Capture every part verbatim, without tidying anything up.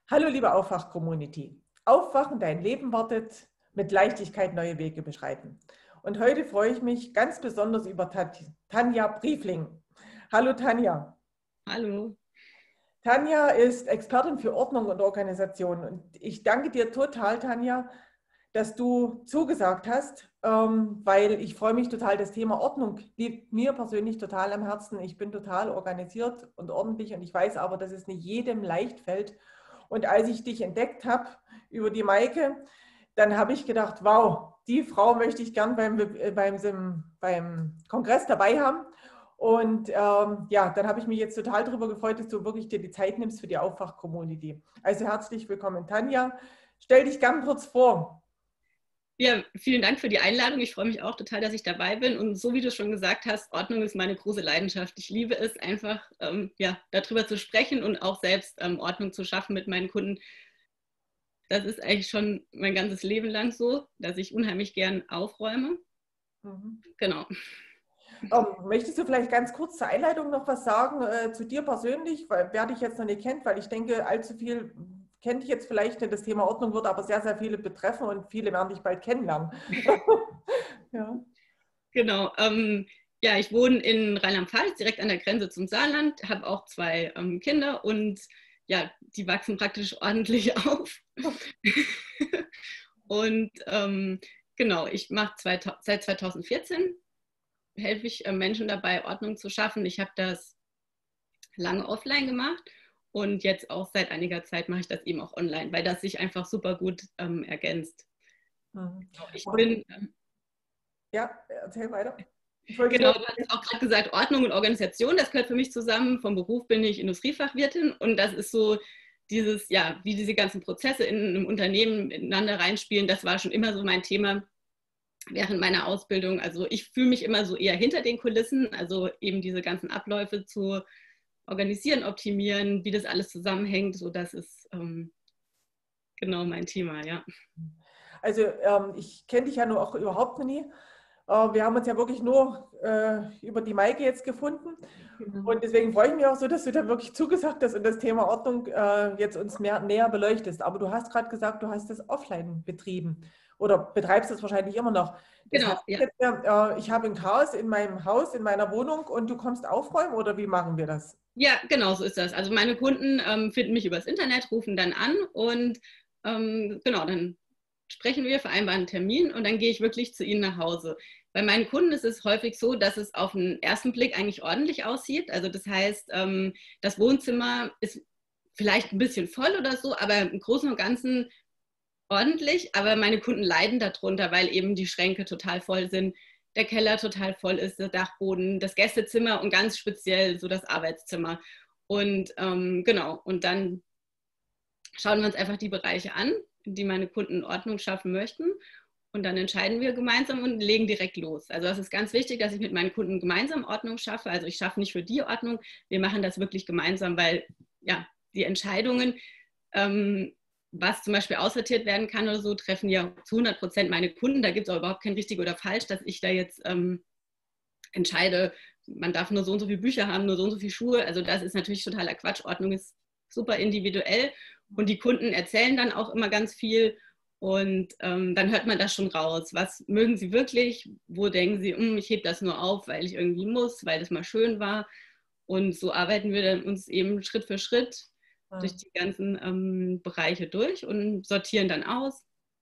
Hallo liebe Aufwach-Community. Aufwachen, dein Leben wartet, mit Leichtigkeit neue Wege beschreiten. Und heute freue ich mich ganz besonders über Tat- Tanja Briefling. Hallo Tanja. Hallo. Tanja ist Expertin für Ordnung und Organisation. Und ich danke dir total, Tanja, dass du zugesagt hast, ähm, weil ich freue mich total. Das Thema Ordnung liegt mir persönlich total am Herzen. Ich bin total organisiert und ordentlich und ich weiß aber, dass es nicht jedem leicht fällt. Und als ich dich entdeckt habe über die Maike, dann habe ich gedacht, wow, die Frau möchte ich gern beim, beim, beim Kongress dabei haben. Und ähm, ja, dann habe ich mich jetzt total darüber gefreut, dass du wirklich dir die Zeit nimmst für die Aufwach-Community. Also herzlich willkommen, Tanja. Stell dich gern kurz vor. Ja, vielen Dank für die Einladung. Ich freue mich auch total, dass ich dabei bin. Und so wie du schon gesagt hast, Ordnung ist meine große Leidenschaft. Ich liebe es einfach, ähm, ja, darüber zu sprechen und auch selbst ähm, Ordnung zu schaffen mit meinen Kunden. Das ist eigentlich schon mein ganzes Leben lang so, dass ich unheimlich gern aufräume. Mhm. Genau. Ähm, möchtest du vielleicht ganz kurz zur Einleitung noch was sagen äh, zu dir persönlich, weil, wer dich jetzt noch nicht kennt, weil ich denke, allzu viel kennt dich jetzt vielleicht nicht. Das Thema Ordnung wird aber sehr, sehr viele betreffen und viele werden dich bald kennenlernen. Ja. Genau. Ähm, ja, ich wohne in Rheinland-Pfalz, direkt an der Grenze zum Saarland, habe auch zwei ähm, Kinder und ja, die wachsen praktisch ordentlich auf. Und ähm, genau, ich mache seit zweitausendvierzehn, helfe ich äh, Menschen dabei, Ordnung zu schaffen. Ich habe das lange offline gemacht und jetzt auch seit einiger Zeit mache ich das eben auch online, weil das sich einfach super gut ähm, ergänzt. Mhm. Ich Aber, bin, ähm, ja, erzähl weiter. Ich wollte dich genau, nur. du hast auch gerade gesagt, Ordnung und Organisation, das gehört für mich zusammen. Vom Beruf bin ich Industriefachwirtin und das ist so dieses, ja, wie diese ganzen Prozesse in einem Unternehmen miteinander reinspielen, das war schon immer so mein Thema während meiner Ausbildung. Also ich fühle mich immer so eher hinter den Kulissen, also eben diese ganzen Abläufe zu organisieren, optimieren, wie das alles zusammenhängt. So, das ist ähm, genau mein Thema, ja. Also ähm, ich kenne dich ja nur auch überhaupt nie. Äh, wir haben uns ja wirklich nur äh, über die Maike jetzt gefunden. Genau. Und deswegen freue ich mich auch so, dass du da wirklich zugesagt hast und das Thema Ordnung äh, jetzt uns mehr, näher beleuchtest. Aber du hast gerade gesagt, du hast das offline betrieben oder betreibst es wahrscheinlich immer noch. Das heißt Genau, ja. jetzt, äh, ich habe ein Chaos in meinem Haus, in meiner Wohnung und du kommst aufräumen oder wie machen wir das? Ja, genau so ist das. Also meine Kunden ähm, finden mich übers Internet, rufen dann an und ähm, genau, dann sprechen wir, vereinbaren einen Termin und dann gehe ich wirklich zu ihnen nach Hause. Bei meinen Kunden ist es häufig so, dass es auf den ersten Blick eigentlich ordentlich aussieht. Also das heißt, ähm, das Wohnzimmer ist vielleicht ein bisschen voll oder so, aber im Großen und Ganzen ordentlich. Aber meine Kunden leiden darunter, weil eben die Schränke total voll sind, der Keller total voll ist, der Dachboden, das Gästezimmer und ganz speziell so das Arbeitszimmer. Und ähm, genau, und dann schauen wir uns einfach die Bereiche an, in die meine Kunden Ordnung schaffen möchten. Und dann entscheiden wir gemeinsam und legen direkt los. Also das ist ganz wichtig, dass ich mit meinen Kunden gemeinsam Ordnung schaffe. Also ich schaffe nicht für die Ordnung, wir machen das wirklich gemeinsam, weil ja, die Entscheidungen, ähm, was zum Beispiel aussortiert werden kann oder so, treffen ja zu hundert Prozent meine Kunden. Da gibt es auch überhaupt kein richtig oder falsch, dass ich da jetzt ähm, entscheide, man darf nur so und so viele Bücher haben, nur so und so viele Schuhe. Also das ist natürlich totaler Quatsch. Ordnung ist super individuell und die Kunden erzählen dann auch immer ganz viel und ähm, dann hört man das schon raus. Was mögen sie wirklich? Wo denken sie, hm, ich hebe das nur auf, weil ich irgendwie muss, weil das mal schön war. Und so arbeiten wir dann uns eben Schritt für Schritt durch Hm. die ganzen ähm, Bereiche durch und sortieren dann aus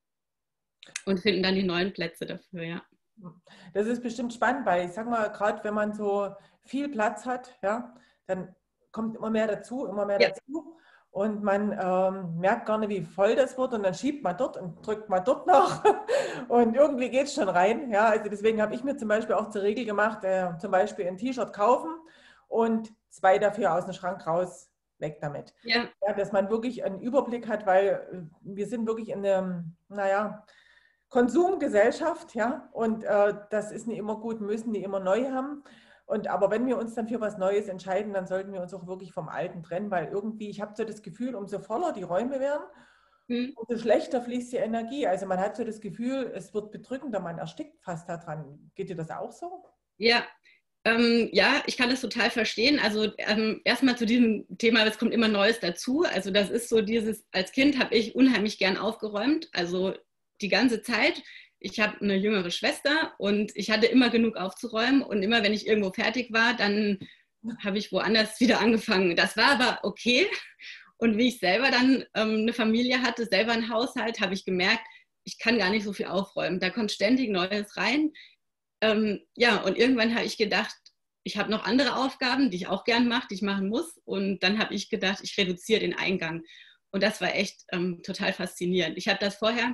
und finden dann die neuen Plätze dafür, ja. Das ist bestimmt spannend, weil ich sage mal, gerade wenn man so viel Platz hat, ja, dann kommt immer mehr dazu, immer mehr Ja, dazu. Und man ähm, merkt gar nicht, wie voll das wird. Und dann schiebt man dort und drückt man dort noch. Und irgendwie geht es schon rein. Ja, also deswegen habe ich mir zum Beispiel auch zur Regel gemacht, äh, zum Beispiel ein T-Shirt kaufen und zwei dafür aus dem Schrank raus, weg damit. ja, Ja, dass man wirklich einen Überblick hat, weil äh, wir sind wirklich in einem, naja, Konsumgesellschaft, ja, und äh, das ist nicht immer gut, müssen die immer neu haben. Und aber wenn wir uns dann für was Neues entscheiden, dann sollten wir uns auch wirklich vom Alten trennen, weil irgendwie, ich habe so das Gefühl, umso voller die Räume werden, hm, umso schlechter fließt die Energie. Also man hat so das Gefühl, es wird bedrückender, man erstickt fast daran. Geht dir das auch so? ja. Ähm, ja, ich kann das total verstehen. Also ähm, erstmal zu diesem Thema, es kommt immer Neues dazu. Also das ist so dieses, als Kind habe ich unheimlich gern aufgeräumt, also die ganze Zeit. Ich habe eine jüngere Schwester und ich hatte immer genug aufzuräumen und immer, wenn ich irgendwo fertig war, dann habe ich woanders wieder angefangen. Das war aber okay. Und wie ich selber dann ähm, eine Familie hatte, selber einen Haushalt, habe ich gemerkt, ich kann gar nicht so viel aufräumen. Da kommt ständig Neues rein. Ähm, ja, und irgendwann habe ich gedacht, ich habe noch andere Aufgaben, die ich auch gern mache, die ich machen muss. Und dann habe ich gedacht, ich reduziere den Eingang. Und das war echt ähm, total faszinierend. Ich habe das vorher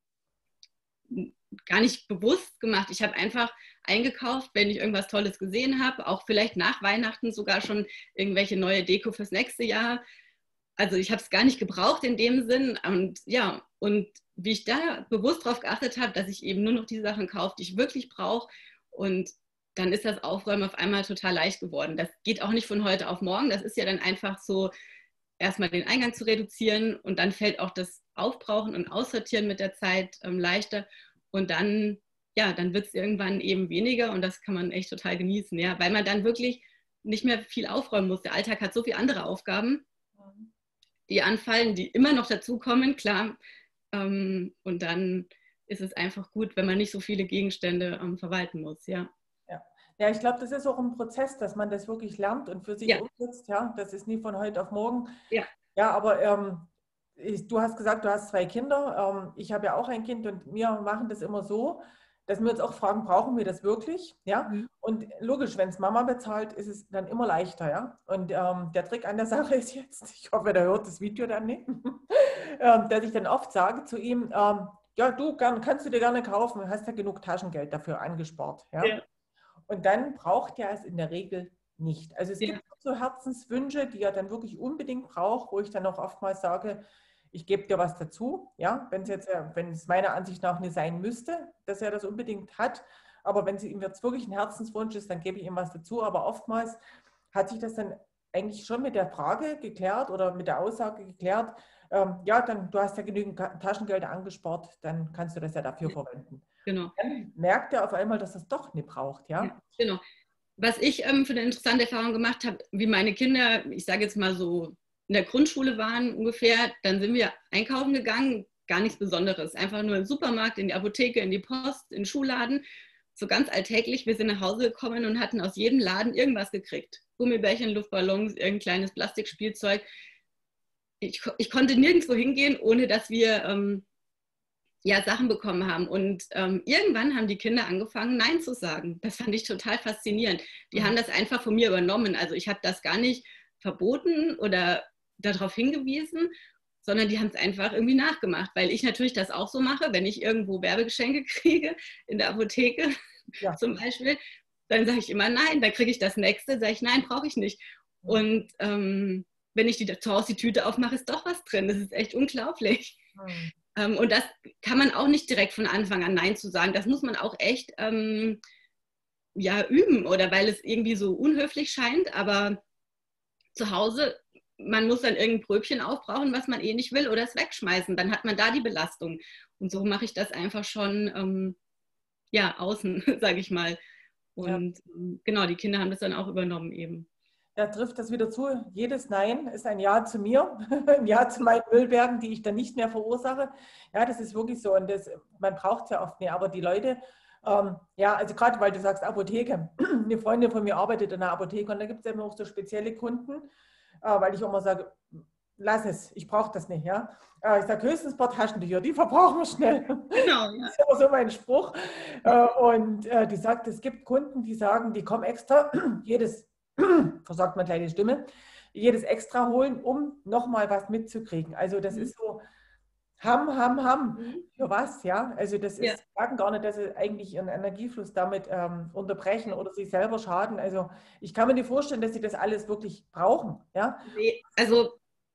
gar nicht bewusst gemacht. Ich habe einfach eingekauft, wenn ich irgendwas Tolles gesehen habe, auch vielleicht nach Weihnachten sogar schon irgendwelche neue Deko fürs nächste Jahr. Also ich habe es gar nicht gebraucht in dem Sinn. Und ja, und wie ich da bewusst darauf geachtet habe, dass ich eben nur noch die Sachen kaufe, die ich wirklich brauche. Und dann ist das Aufräumen auf einmal total leicht geworden. Das geht auch nicht von heute auf morgen. Das ist ja dann einfach so, erstmal den Eingang zu reduzieren und dann fällt auch das Aufbrauchen und Aussortieren mit der Zeit ähm, leichter. Und dann, ja, dann wird es irgendwann eben weniger und das kann man echt total genießen, ja, weil man dann wirklich nicht mehr viel aufräumen muss. Der Alltag hat so viele andere Aufgaben, die anfallen, die immer noch dazukommen, klar. Ähm, und dann ist es einfach gut, wenn man nicht so viele Gegenstände ähm, verwalten muss, ja. Ja, ja, ich glaube, das ist auch ein Prozess, dass man das wirklich lernt und für sich Ja. umsetzt. Ja, das ist nie von heute auf morgen. Ja, ja aber ähm, ich, du hast gesagt, du hast zwei Kinder. Ähm, ich habe ja auch ein Kind und wir machen das immer so, dass wir uns auch fragen, brauchen wir das wirklich? Ja, mhm. und logisch, wenn es Mama bezahlt, ist es dann immer leichter. Ja, und ähm, der Trick an der Sache ist jetzt, ich hoffe, der hört das Video dann nicht, ähm, dass ich dann oft sage zu ihm, ähm, ja, du gern, kannst du dir gerne kaufen, hast ja genug Taschengeld dafür angespart. Ja. Ja. Und dann braucht er es in der Regel nicht. Also es Ja. gibt so Herzenswünsche, die er dann wirklich unbedingt braucht, wo ich dann auch oftmals sage, ich gebe dir was dazu, ja, wenn es jetzt, wenn es meiner Ansicht nach nicht sein müsste, dass er das unbedingt hat, aber wenn es ihm jetzt wirklich ein Herzenswunsch ist, dann gebe ich ihm was dazu, aber oftmals hat sich das dann eigentlich schon mit der Frage geklärt oder mit der Aussage geklärt, ähm, ja, dann du hast ja genügend Taschengelder angespart, dann kannst du das ja dafür verwenden. Genau. Dann merkt er auf einmal, dass er es doch nicht braucht, ja. Ja, genau. Was ich ähm, für eine interessante Erfahrung gemacht habe, wie meine Kinder, ich sage jetzt mal so, in der Grundschule waren ungefähr, dann sind wir einkaufen gegangen, gar nichts Besonderes. Einfach nur im Supermarkt, in die Apotheke, in die Post, in den Schuhladen. So ganz alltäglich. Wir sind nach Hause gekommen und hatten aus jedem Laden irgendwas gekriegt. Gummibärchen, Luftballons, irgendein kleines Plastikspielzeug. Ich, ich konnte nirgendwo hingehen, ohne dass wir ähm, ja, Sachen bekommen haben. Und ähm, irgendwann haben die Kinder angefangen, Nein zu sagen. Das fand ich total faszinierend. Die mhm. haben das einfach von mir übernommen. Also ich habe das gar nicht verboten oder darauf hingewiesen, sondern die haben es einfach irgendwie nachgemacht, weil ich natürlich das auch so mache, wenn ich irgendwo Werbegeschenke kriege, in der Apotheke ja. zum Beispiel, dann sage ich immer nein, dann kriege ich das nächste, sage ich nein, brauche ich nicht. Mhm. Und ähm, wenn ich die, zu Hause die Tüte aufmache, ist doch was drin. Das ist echt unglaublich. Mhm. Ähm, und das kann man auch nicht direkt von Anfang an Nein zu sagen. Das muss man auch echt ähm, ja, üben, oder weil es irgendwie so unhöflich scheint, aber zu Hause, man muss dann irgendein Brötchen aufbrauchen, was man eh nicht will, oder es wegschmeißen. Dann hat man da die Belastung. Und so mache ich das einfach schon ähm, ja, außen, sage ich mal. Und ja. genau, die Kinder haben das dann auch übernommen eben. Da trifft das wieder zu. Jedes Nein ist ein Ja zu mir, ein Ja zu meinen Müllbergen, die ich dann nicht mehr verursache. Ja, das ist wirklich so. Und das, man braucht es ja oft nicht. Aber die Leute, ähm, ja, also gerade weil du sagst Apotheke. Eine Freundin von mir arbeitet in einer Apotheke und da gibt es eben auch so spezielle Kunden, äh, weil ich immer sage, lass es, ich brauche das nicht. Ja? Äh, ich sage höchstens ein paar Taschentücher, die verbrauchen wir schnell. Genau, ja. Das ist immer so mein Spruch. Äh, und äh, die sagt, es gibt Kunden, die sagen, die kommen extra jedes versagt meine kleine Stimme, jedes extra holen, um nochmal was mitzukriegen. Also das mhm. ist so, ham, ham, ham. Mhm. Für was, ja? Also das ist, ja. sagen gar nicht, dass sie eigentlich ihren Energiefluss damit ähm, unterbrechen oder sich selber schaden. Also ich kann mir nicht vorstellen, dass sie das alles wirklich brauchen, ja? Nee, also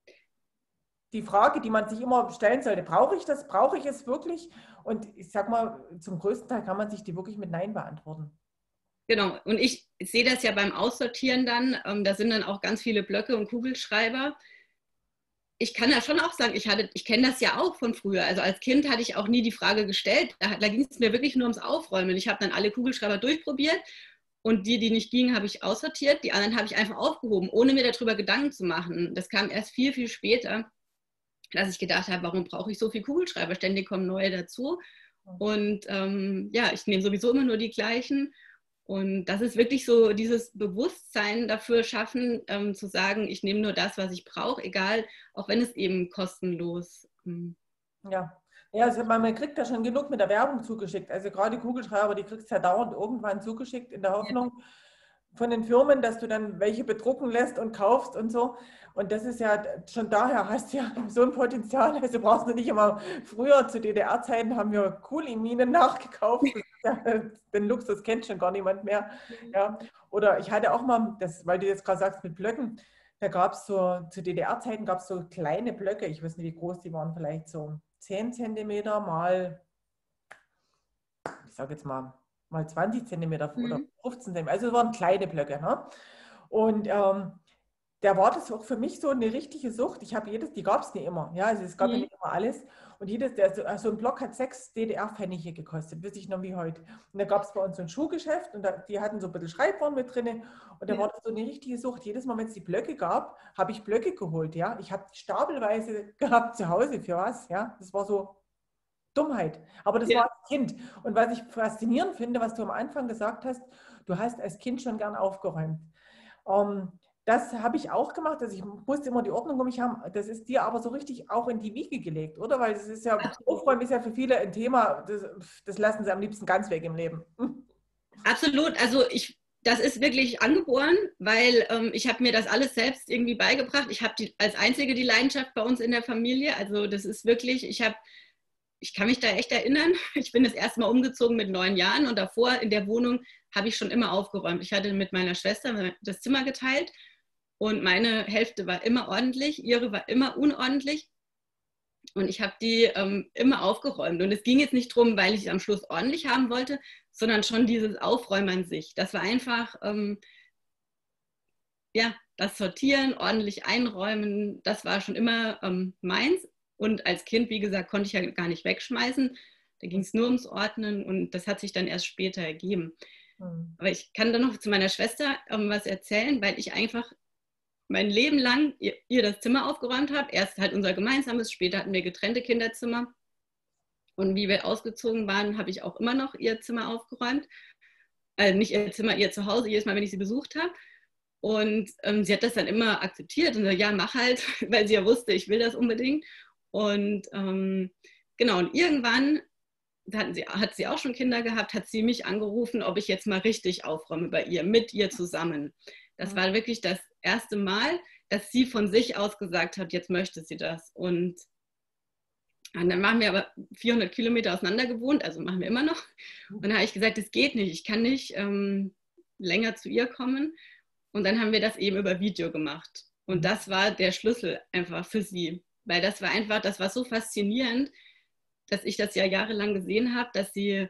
die Frage, die man sich immer stellen sollte, brauche ich das, brauche ich es wirklich? Und ich sag mal, zum größten Teil kann man sich die wirklich mit Nein beantworten. Genau, und ich sehe das ja beim Aussortieren dann, ähm, da sind dann auch ganz viele Blöcke und Kugelschreiber. Ich kann ja schon auch sagen, ich, hatte, ich kenne das ja auch von früher. Also als Kind hatte ich auch nie die Frage gestellt, da, da ging es mir wirklich nur ums Aufräumen. Ich habe dann alle Kugelschreiber durchprobiert Und die, die nicht gingen, habe ich aussortiert. Die anderen habe ich einfach aufgehoben, ohne mir darüber Gedanken zu machen. Das kam erst viel, viel später, dass ich gedacht habe, warum brauche ich so viel Kugelschreiber? Ständig kommen neue dazu. Und ähm, ja, ich nehme sowieso immer nur die gleichen. Und das ist wirklich so dieses Bewusstsein dafür schaffen, ähm, zu sagen, ich nehme nur das, was ich brauche, egal, auch wenn es eben kostenlos. Ähm, ja. Ja, also man, man kriegt ja schon genug mit der Werbung zugeschickt. Also gerade die Kugelschreiber, die kriegst du ja dauernd irgendwann zugeschickt in der Hoffnung von den Firmen, dass du dann welche bedrucken lässt und kaufst und so. Und das ist ja, schon daher hast du ja so ein Potenzial. Also brauchst du nicht immer, früher zu D D R-Zeiten haben wir Kuliminen nachgekauft. Ja, den Luxus kennt schon gar niemand mehr. Ja. Oder ich hatte auch mal, das, weil du jetzt gerade sagst mit Blöcken, da gab es so, zu D D R-Zeiten gab es so kleine Blöcke, ich weiß nicht, wie groß die waren, vielleicht so zehn Zentimeter mal, ich sage jetzt mal, mal zwanzig Zentimeter oder fünfzehn Zentimeter. Also es waren kleine Blöcke. Ne? Und ähm, da war das auch für mich so eine richtige Sucht. Ich habe jedes, die gab es nicht immer. Ja, also es gab ja nicht immer alles. Und jedes, also, also ein Block hat sechs D D R-Pfennige gekostet, weiß ich noch wie heute. Und da gab es bei uns so ein Schuhgeschäft und da, die hatten so ein bisschen Schreibwaren mit drin. Und da ja. war das so eine richtige Sucht. Jedes Mal, wenn es die Blöcke gab, habe ich Blöcke geholt. Ja, ich habe stapelweise gehabt zu Hause. Für was? Ja, das war so Dummheit. Aber das ja. war als Kind. Und was ich faszinierend finde, was du am Anfang gesagt hast, du hast als Kind schon gern aufgeräumt. Ähm, das habe ich auch gemacht. Also ich musste immer die Ordnung um mich haben. Das ist dir aber so richtig auch in die Wiege gelegt, oder? Weil das ist ja, Aufräumen ist ja für viele ein Thema, das, das lassen sie am liebsten ganz weg im Leben. Absolut. Also ich, das ist wirklich angeboren, weil ähm, ich habe mir das alles selbst irgendwie beigebracht. Ich habe als Einzige die Leidenschaft bei uns in der Familie. Also das ist wirklich, ich habe Ich kann mich da echt erinnern, ich bin das erste Mal umgezogen mit neun Jahren und davor in der Wohnung habe ich schon immer aufgeräumt. Ich hatte mit meiner Schwester das Zimmer geteilt und meine Hälfte war immer ordentlich, ihre war immer unordentlich und ich habe die ähm, immer aufgeräumt. Und es ging jetzt nicht darum, weil ich es am Schluss ordentlich haben wollte, sondern schon dieses Aufräumen an sich. Das war einfach, ähm, ja, das Sortieren, ordentlich einräumen, das war schon immer ähm, meins. Und als Kind, wie gesagt, konnte ich ja gar nicht wegschmeißen. Da ging es nur ums Ordnen und das hat sich dann erst später ergeben. Mhm. Aber ich kann dann noch zu meiner Schwester ähm, was erzählen, weil ich einfach mein Leben lang ihr, ihr das Zimmer aufgeräumt habe. Erst halt unser gemeinsames, später hatten wir getrennte Kinderzimmer. Und wie wir ausgezogen waren, habe ich auch immer noch ihr Zimmer aufgeräumt. Also nicht ihr Zimmer, ihr Zuhause, jedes Mal, wenn ich sie besucht habe. Und ähm, sie hat das dann immer akzeptiert und so, ja, mach halt, weil sie ja wusste, ich will das unbedingt. Und ähm, genau, und irgendwann hatten sie, hat sie auch schon Kinder gehabt, hat sie mich angerufen, ob ich jetzt mal richtig aufräume bei ihr, mit ihr zusammen. Das war wirklich das erste Mal, dass sie von sich aus gesagt hat, jetzt möchte sie das. Und, und dann machen wir aber vierhundert Kilometer auseinander gewohnt, also machen wir immer noch. Und dann habe ich gesagt, das geht nicht, ich kann nicht ähm, länger zu ihr kommen. Und dann haben wir das eben über Video gemacht. Und das war der Schlüssel einfach für sie. Weil das war einfach, das war so faszinierend, dass ich das ja jahrelang gesehen habe, dass sie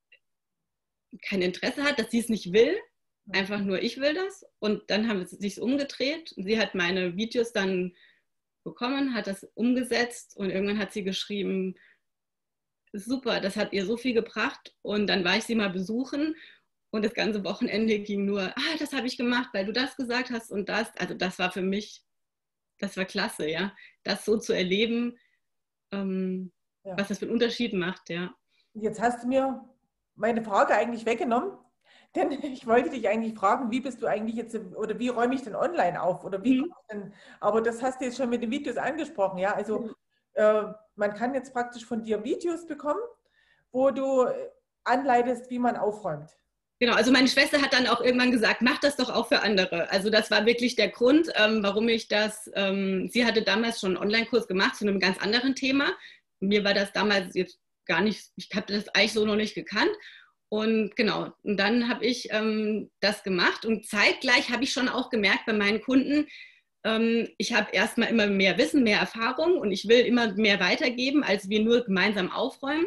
kein Interesse hat, dass sie es nicht will. Einfach nur, ich will das. Und dann haben sie sich umgedreht. Sie hat meine Videos dann bekommen, hat das umgesetzt und irgendwann hat sie geschrieben, super, das hat ihr so viel gebracht. Und dann war ich sie mal besuchen und das ganze Wochenende ging nur, ah, das habe ich gemacht, weil du das gesagt hast und das. Also das war für mich, das war klasse, ja. Das so zu erleben, ähm, ja. was das für einen Unterschied macht, ja. Jetzt hast du mir meine Frage eigentlich weggenommen, denn ich wollte dich eigentlich fragen, wie bist du eigentlich jetzt, oder wie räume ich denn online auf? Oder wie mhm. denn, aber das hast du jetzt schon mit den Videos angesprochen, ja. Also mhm. äh, man kann jetzt praktisch von dir Videos bekommen, wo du anleitest, wie man aufräumt. Genau, also meine Schwester hat dann auch irgendwann gesagt, mach das doch auch für andere. Also das war wirklich der Grund, ähm, warum ich das, ähm, sie hatte damals schon einen Online-Kurs gemacht zu einem ganz anderen Thema. Mir war das damals jetzt gar nicht, ich habe das eigentlich so noch nicht gekannt. Und genau, und dann habe ich ähm, das gemacht und zeitgleich habe ich schon auch gemerkt bei meinen Kunden, ähm, ich habe erstmal immer mehr Wissen, mehr Erfahrung und ich will immer mehr weitergeben, als wir nur gemeinsam aufräumen.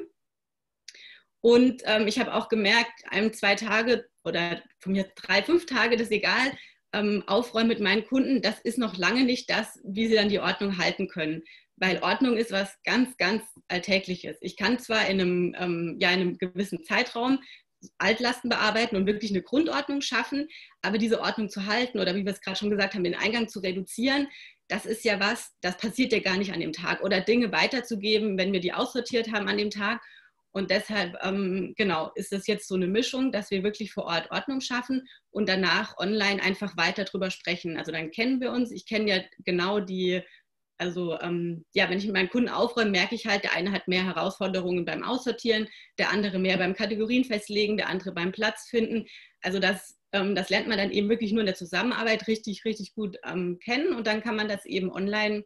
Und ähm, ich habe auch gemerkt, ein, zwei Tage oder von mir drei, fünf Tage, das ist egal, ähm, aufräumen mit meinen Kunden, das ist noch lange nicht das, wie sie dann die Ordnung halten können. Weil Ordnung ist was ganz, ganz Alltägliches. Ich kann zwar in einem, ähm, ja, in einem gewissen Zeitraum Altlasten bearbeiten und wirklich eine Grundordnung schaffen. Aber diese Ordnung zu halten oder wie wir es gerade schon gesagt haben, den Eingang zu reduzieren, das ist ja was, das passiert ja gar nicht an dem Tag. Oder Dinge weiterzugeben, wenn wir die aussortiert haben an dem Tag. Und deshalb, ähm, genau, ist das jetzt so eine Mischung, dass wir wirklich vor Ort Ordnung schaffen und danach online einfach weiter drüber sprechen. Also dann kennen wir uns. Ich kenne ja genau die, also ähm, ja, wenn ich mit meinen Kunden aufräume, merke ich halt, der eine hat mehr Herausforderungen beim Aussortieren, der andere mehr beim Kategorien festlegen, der andere beim Platz finden. Also das, ähm, das lernt man dann eben wirklich nur in der Zusammenarbeit richtig, richtig gut ähm, kennen und dann kann man das eben online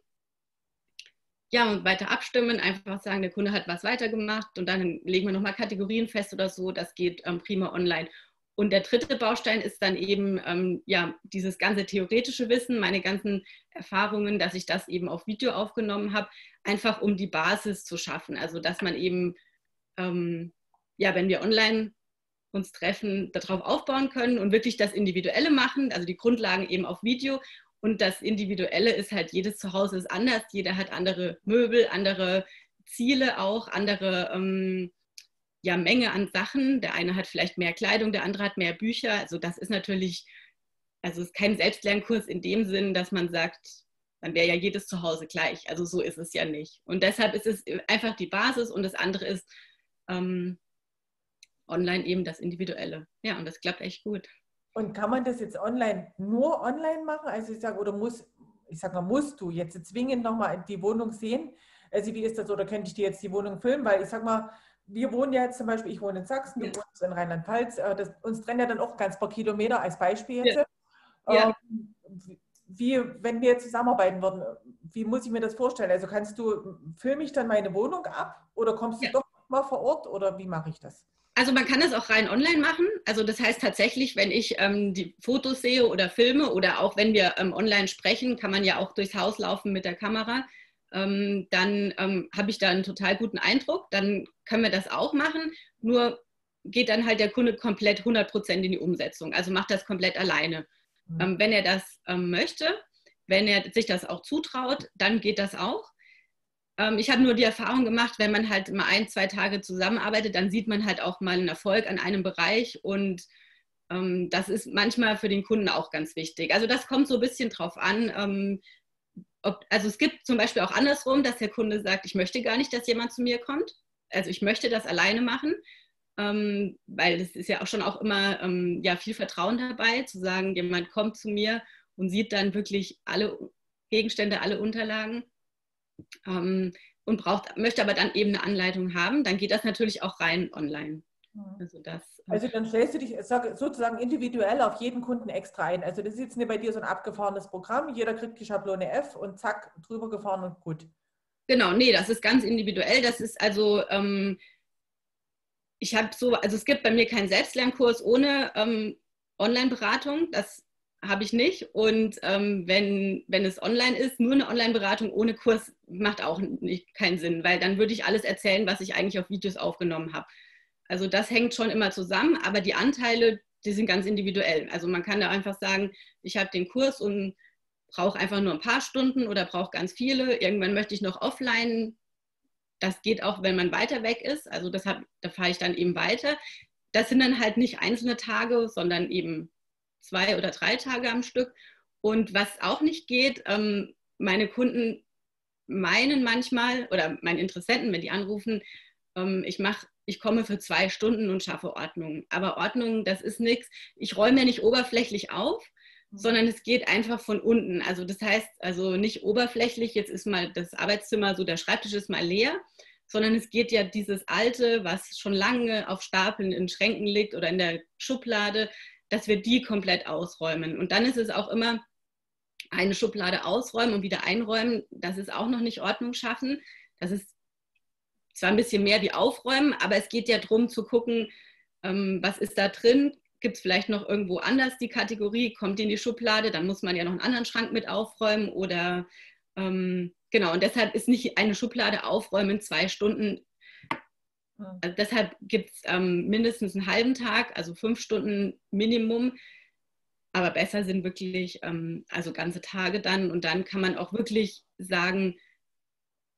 ja, und weiter abstimmen, einfach sagen, der Kunde hat was weitergemacht und dann legen wir nochmal Kategorien fest oder so, das geht ähm, prima online. Und der dritte Baustein ist dann eben ähm, ja, dieses ganze theoretische Wissen, meine ganzen Erfahrungen, dass ich das eben auf Video aufgenommen habe, einfach um die Basis zu schaffen. Also dass man eben, ähm, ja, wenn wir online uns treffen, darauf aufbauen können und wirklich das Individuelle machen, also die Grundlagen eben auf Video. Und das Individuelle ist halt, jedes Zuhause ist anders, jeder hat andere Möbel, andere Ziele auch, andere ähm, ja, Menge an Sachen. Der eine hat vielleicht mehr Kleidung, der andere hat mehr Bücher. Also das ist natürlich, also es ist kein Selbstlernkurs in dem Sinn, dass man sagt, dann wäre ja jedes Zuhause gleich. Also so ist es ja nicht. Und deshalb ist es einfach die Basis und das andere ist ähm, online eben das Individuelle. Ja, und das klappt echt gut. Und kann man das jetzt online nur online machen? Also ich sage, oder muss, ich sage mal, musst du jetzt zwingend nochmal die Wohnung sehen? Also wie ist das, oder könnte ich dir jetzt die Wohnung filmen? Weil ich sage mal, wir wohnen ja jetzt zum Beispiel, ich wohne in Sachsen, du Ja. wohnst in Rheinland-Pfalz, das, uns trennen ja dann auch ganz paar Kilometer als Beispiel jetzt. Ja. Ja. Ähm, wie, wenn wir zusammenarbeiten würden, wie muss ich mir das vorstellen? Also kannst du, filme ich dann meine Wohnung ab oder kommst du Ja. doch mal vor Ort oder wie mache ich das? Also man kann das auch rein online machen. Also das heißt tatsächlich, wenn ich ähm, die Fotos sehe oder filme oder auch wenn wir ähm, online sprechen, kann man ja auch durchs Haus laufen mit der Kamera. Ähm, dann ähm, habe ich da einen total guten Eindruck. Dann können wir das auch machen. Nur geht dann halt der Kunde komplett hundert Prozent in die Umsetzung. Also macht das komplett alleine. Mhm. Ähm, wenn er das ähm, möchte, wenn er sich das auch zutraut, dann geht das auch. Ich habe nur die Erfahrung gemacht, wenn man halt mal ein, zwei Tage zusammenarbeitet, dann sieht man halt auch mal einen Erfolg an einem Bereich und ähm, das ist manchmal für den Kunden auch ganz wichtig. Also das kommt so ein bisschen drauf an. Ähm, ob, also es gibt zum Beispiel auch andersrum, dass der Kunde sagt, ich möchte gar nicht, dass jemand zu mir kommt. Also ich möchte das alleine machen, ähm, weil es ist ja auch schon auch immer ähm, ja, viel Vertrauen dabei, zu sagen, jemand kommt zu mir und sieht dann wirklich alle Gegenstände, alle Unterlagen. Ähm, und braucht, möchte aber dann eben eine Anleitung haben, dann geht das natürlich auch rein online. Also, das, also dann stellst du dich sozusagen individuell auf jeden Kunden extra ein. Also das ist jetzt nicht bei dir so ein abgefahrenes Programm, jeder kriegt die Schablone F und zack, drüber gefahren und gut. Genau, nee, das ist ganz individuell. Das ist also, ähm, ich habe so, also es gibt bei mir keinen Selbstlernkurs ohne ähm, Online-Beratung. Das habe ich nicht. Und ähm, wenn, wenn es online ist, nur eine Online-Beratung ohne Kurs macht auch nicht, keinen Sinn, weil dann würde ich alles erzählen, was ich eigentlich auf Videos aufgenommen habe. Also das hängt schon immer zusammen, aber die Anteile, die sind ganz individuell. Also man kann da einfach sagen, ich habe den Kurs und brauche einfach nur ein paar Stunden oder brauche ganz viele. Irgendwann möchte ich noch offline. Das geht auch, wenn man weiter weg ist. Also das hab, da fahre ich dann eben weiter. Das sind dann halt nicht einzelne Tage, sondern eben zwei oder drei Tage am Stück. Und was auch nicht geht, ähm, meine Kunden meinen manchmal, oder meine Interessenten, wenn die anrufen, ähm, ich mache, ich komme für zwei Stunden und schaffe Ordnung. Aber Ordnung, das ist nichts. Ich räume ja nicht oberflächlich auf, sondern es geht einfach von unten. Also das heißt, also nicht oberflächlich, jetzt ist mal das Arbeitszimmer, so der Schreibtisch ist mal leer, sondern es geht ja dieses Alte, was schon lange auf Stapeln in Schränken liegt oder in der Schublade, dass wir die komplett ausräumen. Und dann ist es auch immer eine Schublade ausräumen und wieder einräumen. Das ist auch noch nicht Ordnung schaffen. Das ist zwar ein bisschen mehr wie aufräumen, aber es geht ja darum zu gucken, ähm, was ist da drin. Gibt es vielleicht noch irgendwo anders die Kategorie, kommt die in die Schublade, dann muss man ja noch einen anderen Schrank mit aufräumen oder ähm, genau, und deshalb ist nicht eine Schublade aufräumen zwei Stunden. Also deshalb gibt es ähm, mindestens einen halben Tag, also fünf Stunden Minimum, aber besser sind wirklich ähm, also ganze Tage dann und dann kann man auch wirklich sagen,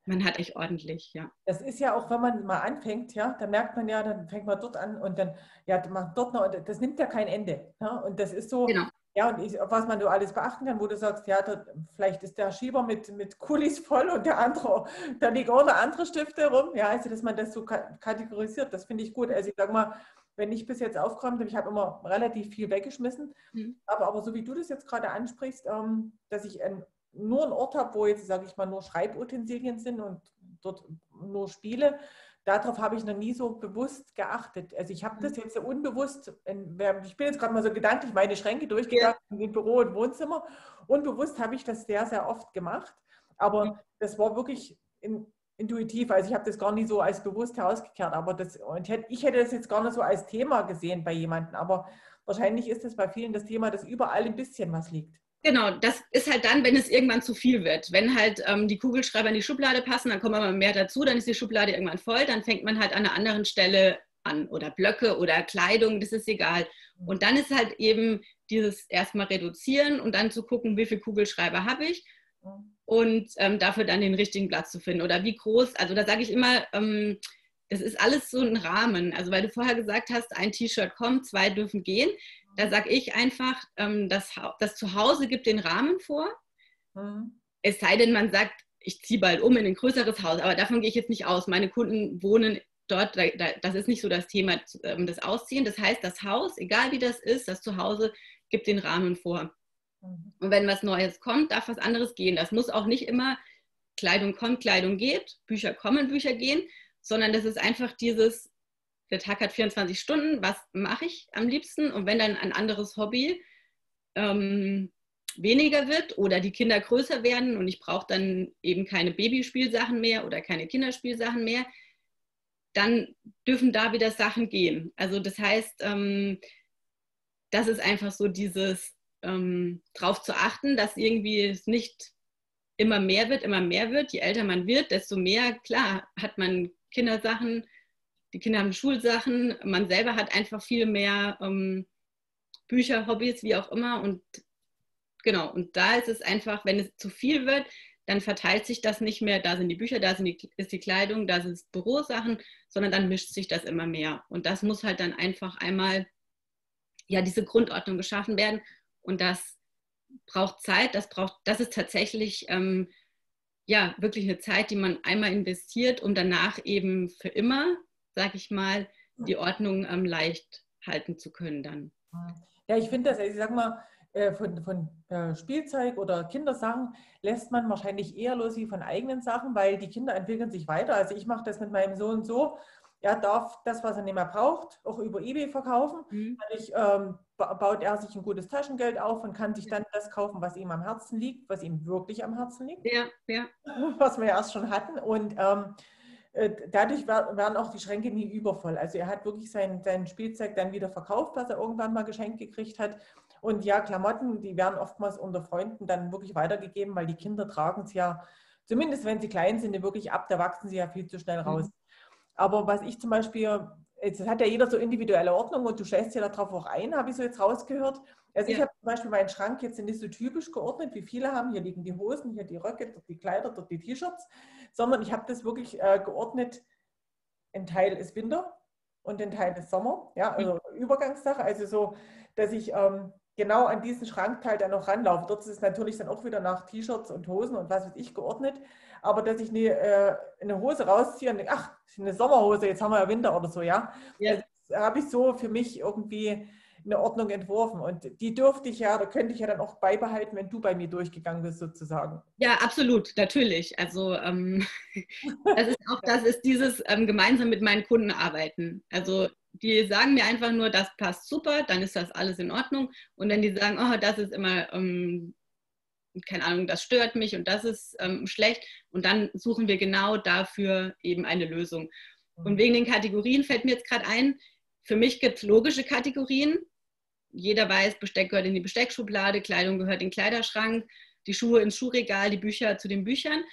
Man hat echt ordentlich, ja. Das ist ja auch, wenn man mal anfängt, ja, da merkt man ja, dann fängt man dort an und dann, ja, macht dort noch, und das nimmt ja kein Ende. Ja, und das ist so, Genau. ja, und ich, auf was man so alles beachten kann, wo du sagst, ja, da, vielleicht ist der Schieber mit, mit Kulis voll und der andere, da liegen auch noch andere Stifte rum. Ja, also, dass man das so kategorisiert, das finde ich gut. Also, ich sage mal, wenn ich bis jetzt aufgeräumt habe, ich habe immer relativ viel weggeschmissen, mhm. aber, aber so wie du das jetzt gerade ansprichst, ähm, dass ich ein, nur einen Ort habe, wo jetzt, sage ich mal, nur Schreibutensilien sind und dort nur Spiele, darauf habe ich noch nie so bewusst geachtet. Also ich habe das jetzt so unbewusst, ich bin jetzt gerade mal so gedanklich meine Schränke durchgegangen, ja. in Büro und Wohnzimmer. Unbewusst habe ich das sehr, sehr oft gemacht. Aber das war wirklich in, intuitiv. Also ich habe das gar nicht so als bewusst herausgekehrt. Aber das, und ich hätte das jetzt gar nicht so als Thema gesehen bei jemandem. Aber wahrscheinlich ist es bei vielen das Thema, dass überall ein bisschen was liegt. Genau, das ist halt dann, wenn es irgendwann zu viel wird. Wenn halt ähm, die Kugelschreiber in die Schublade passen, dann kommt immer mehr dazu, dann ist die Schublade irgendwann voll, dann fängt man halt an einer anderen Stelle an. Oder Blöcke oder Kleidung, das ist egal. Und dann ist halt eben dieses erstmal reduzieren und dann zu gucken, wie viele Kugelschreiber habe ich und ähm, dafür dann den richtigen Platz zu finden. Oder wie groß, also da sage ich immer, ähm, das ist alles so ein Rahmen. Also weil du vorher gesagt hast, ein T-Shirt kommt, zwei dürfen gehen. Da sage ich einfach, ähm, das, das Zuhause gibt den Rahmen vor. Mhm. Es sei denn, man sagt, ich ziehe bald um in ein größeres Haus. Aber davon gehe ich jetzt nicht aus. Meine Kunden wohnen dort, da, da, das ist nicht so das Thema, ähm, das Ausziehen. Das heißt, das Haus, egal wie das ist, das Zuhause gibt den Rahmen vor. Mhm. Und wenn was Neues kommt, darf was anderes gehen. Das muss auch nicht immer, Kleidung kommt, Kleidung geht, Bücher kommen, Bücher gehen, sondern das ist einfach dieses, der Tag hat vierundzwanzig Stunden, was mache ich am liebsten? Und wenn dann ein anderes Hobby ähm, weniger wird oder die Kinder größer werden und ich brauche dann eben keine Babyspielsachen mehr oder keine Kinderspielsachen mehr, dann dürfen da wieder Sachen gehen. Also das heißt, ähm, das ist einfach so dieses ähm, drauf zu achten, dass irgendwie es nicht immer mehr wird, immer mehr wird. Je älter man wird, desto mehr, klar, hat man Kindersachen, die Kinder haben Schulsachen, man selber hat einfach viel mehr ähm, Bücher, Hobbys, wie auch immer. Und genau, und da ist es einfach, wenn es zu viel wird, dann verteilt sich das nicht mehr, da sind die Bücher, da sind die, ist die Kleidung, da sind Bürosachen, sondern dann mischt sich das immer mehr. Und das muss halt dann einfach einmal, ja, diese Grundordnung geschaffen werden. Und das braucht Zeit, das braucht, das ist tatsächlich ähm, ja, wirklich eine Zeit, die man einmal investiert, um danach eben für immer, sag ich mal, die Ordnung ähm, leicht halten zu können dann. Ja, ich finde das, ich sag mal, von, von äh, Spielzeug oder Kindersachen lässt man wahrscheinlich eher los wie von eigenen Sachen, weil die Kinder entwickeln sich weiter. Also ich mache das mit meinem Sohn so, er darf das, was er nicht mehr braucht, auch über eBay verkaufen. Mhm. Dadurch ähm, baut er sich ein gutes Taschengeld auf und kann sich dann das kaufen, was ihm am Herzen liegt, was ihm wirklich am Herzen liegt. Ja, ja. Was wir ja erst schon hatten. Und ähm, dadurch werden auch die Schränke nie übervoll. Also er hat wirklich sein, sein Spielzeug dann wieder verkauft, was er irgendwann mal geschenkt gekriegt hat. Und ja, Klamotten, die werden oftmals unter Freunden dann wirklich weitergegeben, weil die Kinder tragen es ja, zumindest wenn sie klein sind, wirklich ab, da wachsen sie ja viel zu schnell raus. Mhm. Aber was ich zum Beispiel, jetzt hat ja jeder so individuelle Ordnung und du stellst ja darauf auch ein, habe ich so jetzt rausgehört. Also ja. Ich habe zum Beispiel meinen Schrank jetzt nicht so typisch geordnet, wie viele haben. Hier liegen die Hosen, hier die Röcke, dort die Kleider, dort die T-Shirts, sondern ich habe das wirklich äh, geordnet. Ein Teil ist Winter und ein Teil ist Sommer, ja, also Übergangssache. Also so, dass ich ähm, genau an diesen Schrankteil dann noch ranlaufe. Dort ist es natürlich dann auch wieder nach T-Shirts und Hosen und was weiß ich geordnet. Aber dass ich eine, äh, eine Hose rausziehe und denke, ach, eine Sommerhose, jetzt haben wir ja Winter oder so, ja. ja. Das habe ich so für mich irgendwie eine Ordnung entworfen. Und die dürfte ich ja, da könnte ich ja dann auch beibehalten, wenn du bei mir durchgegangen bist, sozusagen. Ja, absolut, natürlich. Also ähm, das ist auch, das ist dieses ähm, gemeinsam mit meinen Kunden arbeiten. Also die sagen mir einfach nur, das passt super, dann ist das alles in Ordnung. Und wenn die sagen, oh, das ist immer, ähm, keine Ahnung, das stört mich und das ist ähm, schlecht, und dann suchen wir genau dafür eben eine Lösung. Und wegen den Kategorien fällt mir jetzt gerade ein, für mich gibt es logische Kategorien. Jeder weiß, Besteck gehört in die Besteckschublade, Kleidung gehört in den Kleiderschrank, die Schuhe ins Schuhregal, die Bücher zu den Büchern.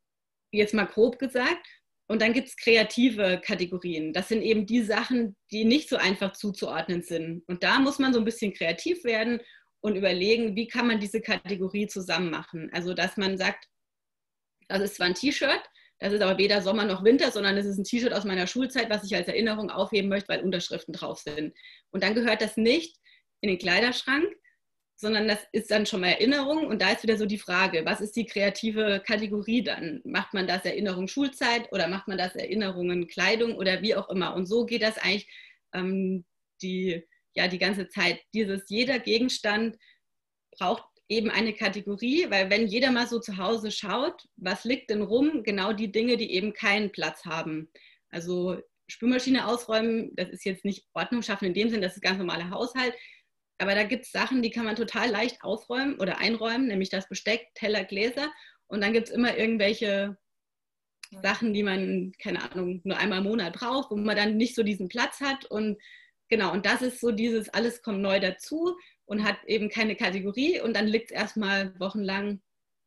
Jetzt mal grob gesagt. Und dann gibt es kreative Kategorien. Das sind eben die Sachen, die nicht so einfach zuzuordnen sind. Und da muss man so ein bisschen kreativ werden und überlegen, wie kann man diese Kategorie zusammen machen. Also, dass man sagt, das ist zwar ein T-Shirt, Das ist aber weder Sommer noch Winter, sondern es ist ein T-Shirt aus meiner Schulzeit, was ich als Erinnerung aufheben möchte, weil Unterschriften drauf sind. Und dann gehört das nicht in den Kleiderschrank, sondern das ist dann schon mal Erinnerung. Und da ist wieder so die Frage, was ist die kreative Kategorie dann? Macht man das Erinnerung Schulzeit oder macht man das Erinnerungen Kleidung oder wie auch immer? Und so geht das eigentlich ähm, die, ja, die ganze Zeit. Dieses, jeder Gegenstand braucht eben eine Kategorie, weil wenn jeder mal so zu Hause schaut, was liegt denn rum? Genau die Dinge, die eben keinen Platz haben. Also Spülmaschine ausräumen, das ist jetzt nicht Ordnung schaffen in dem Sinn, das ist ganz normaler Haushalt. Aber da gibt es Sachen, die kann man total leicht ausräumen oder einräumen, nämlich das Besteck, Teller, Gläser. Und dann gibt es immer irgendwelche Sachen, die man, keine Ahnung, nur einmal im Monat braucht, wo man dann nicht so diesen Platz hat. Und genau, und das ist so dieses, alles kommt neu dazu und hat eben keine Kategorie. Und dann liegt es erstmal wochenlang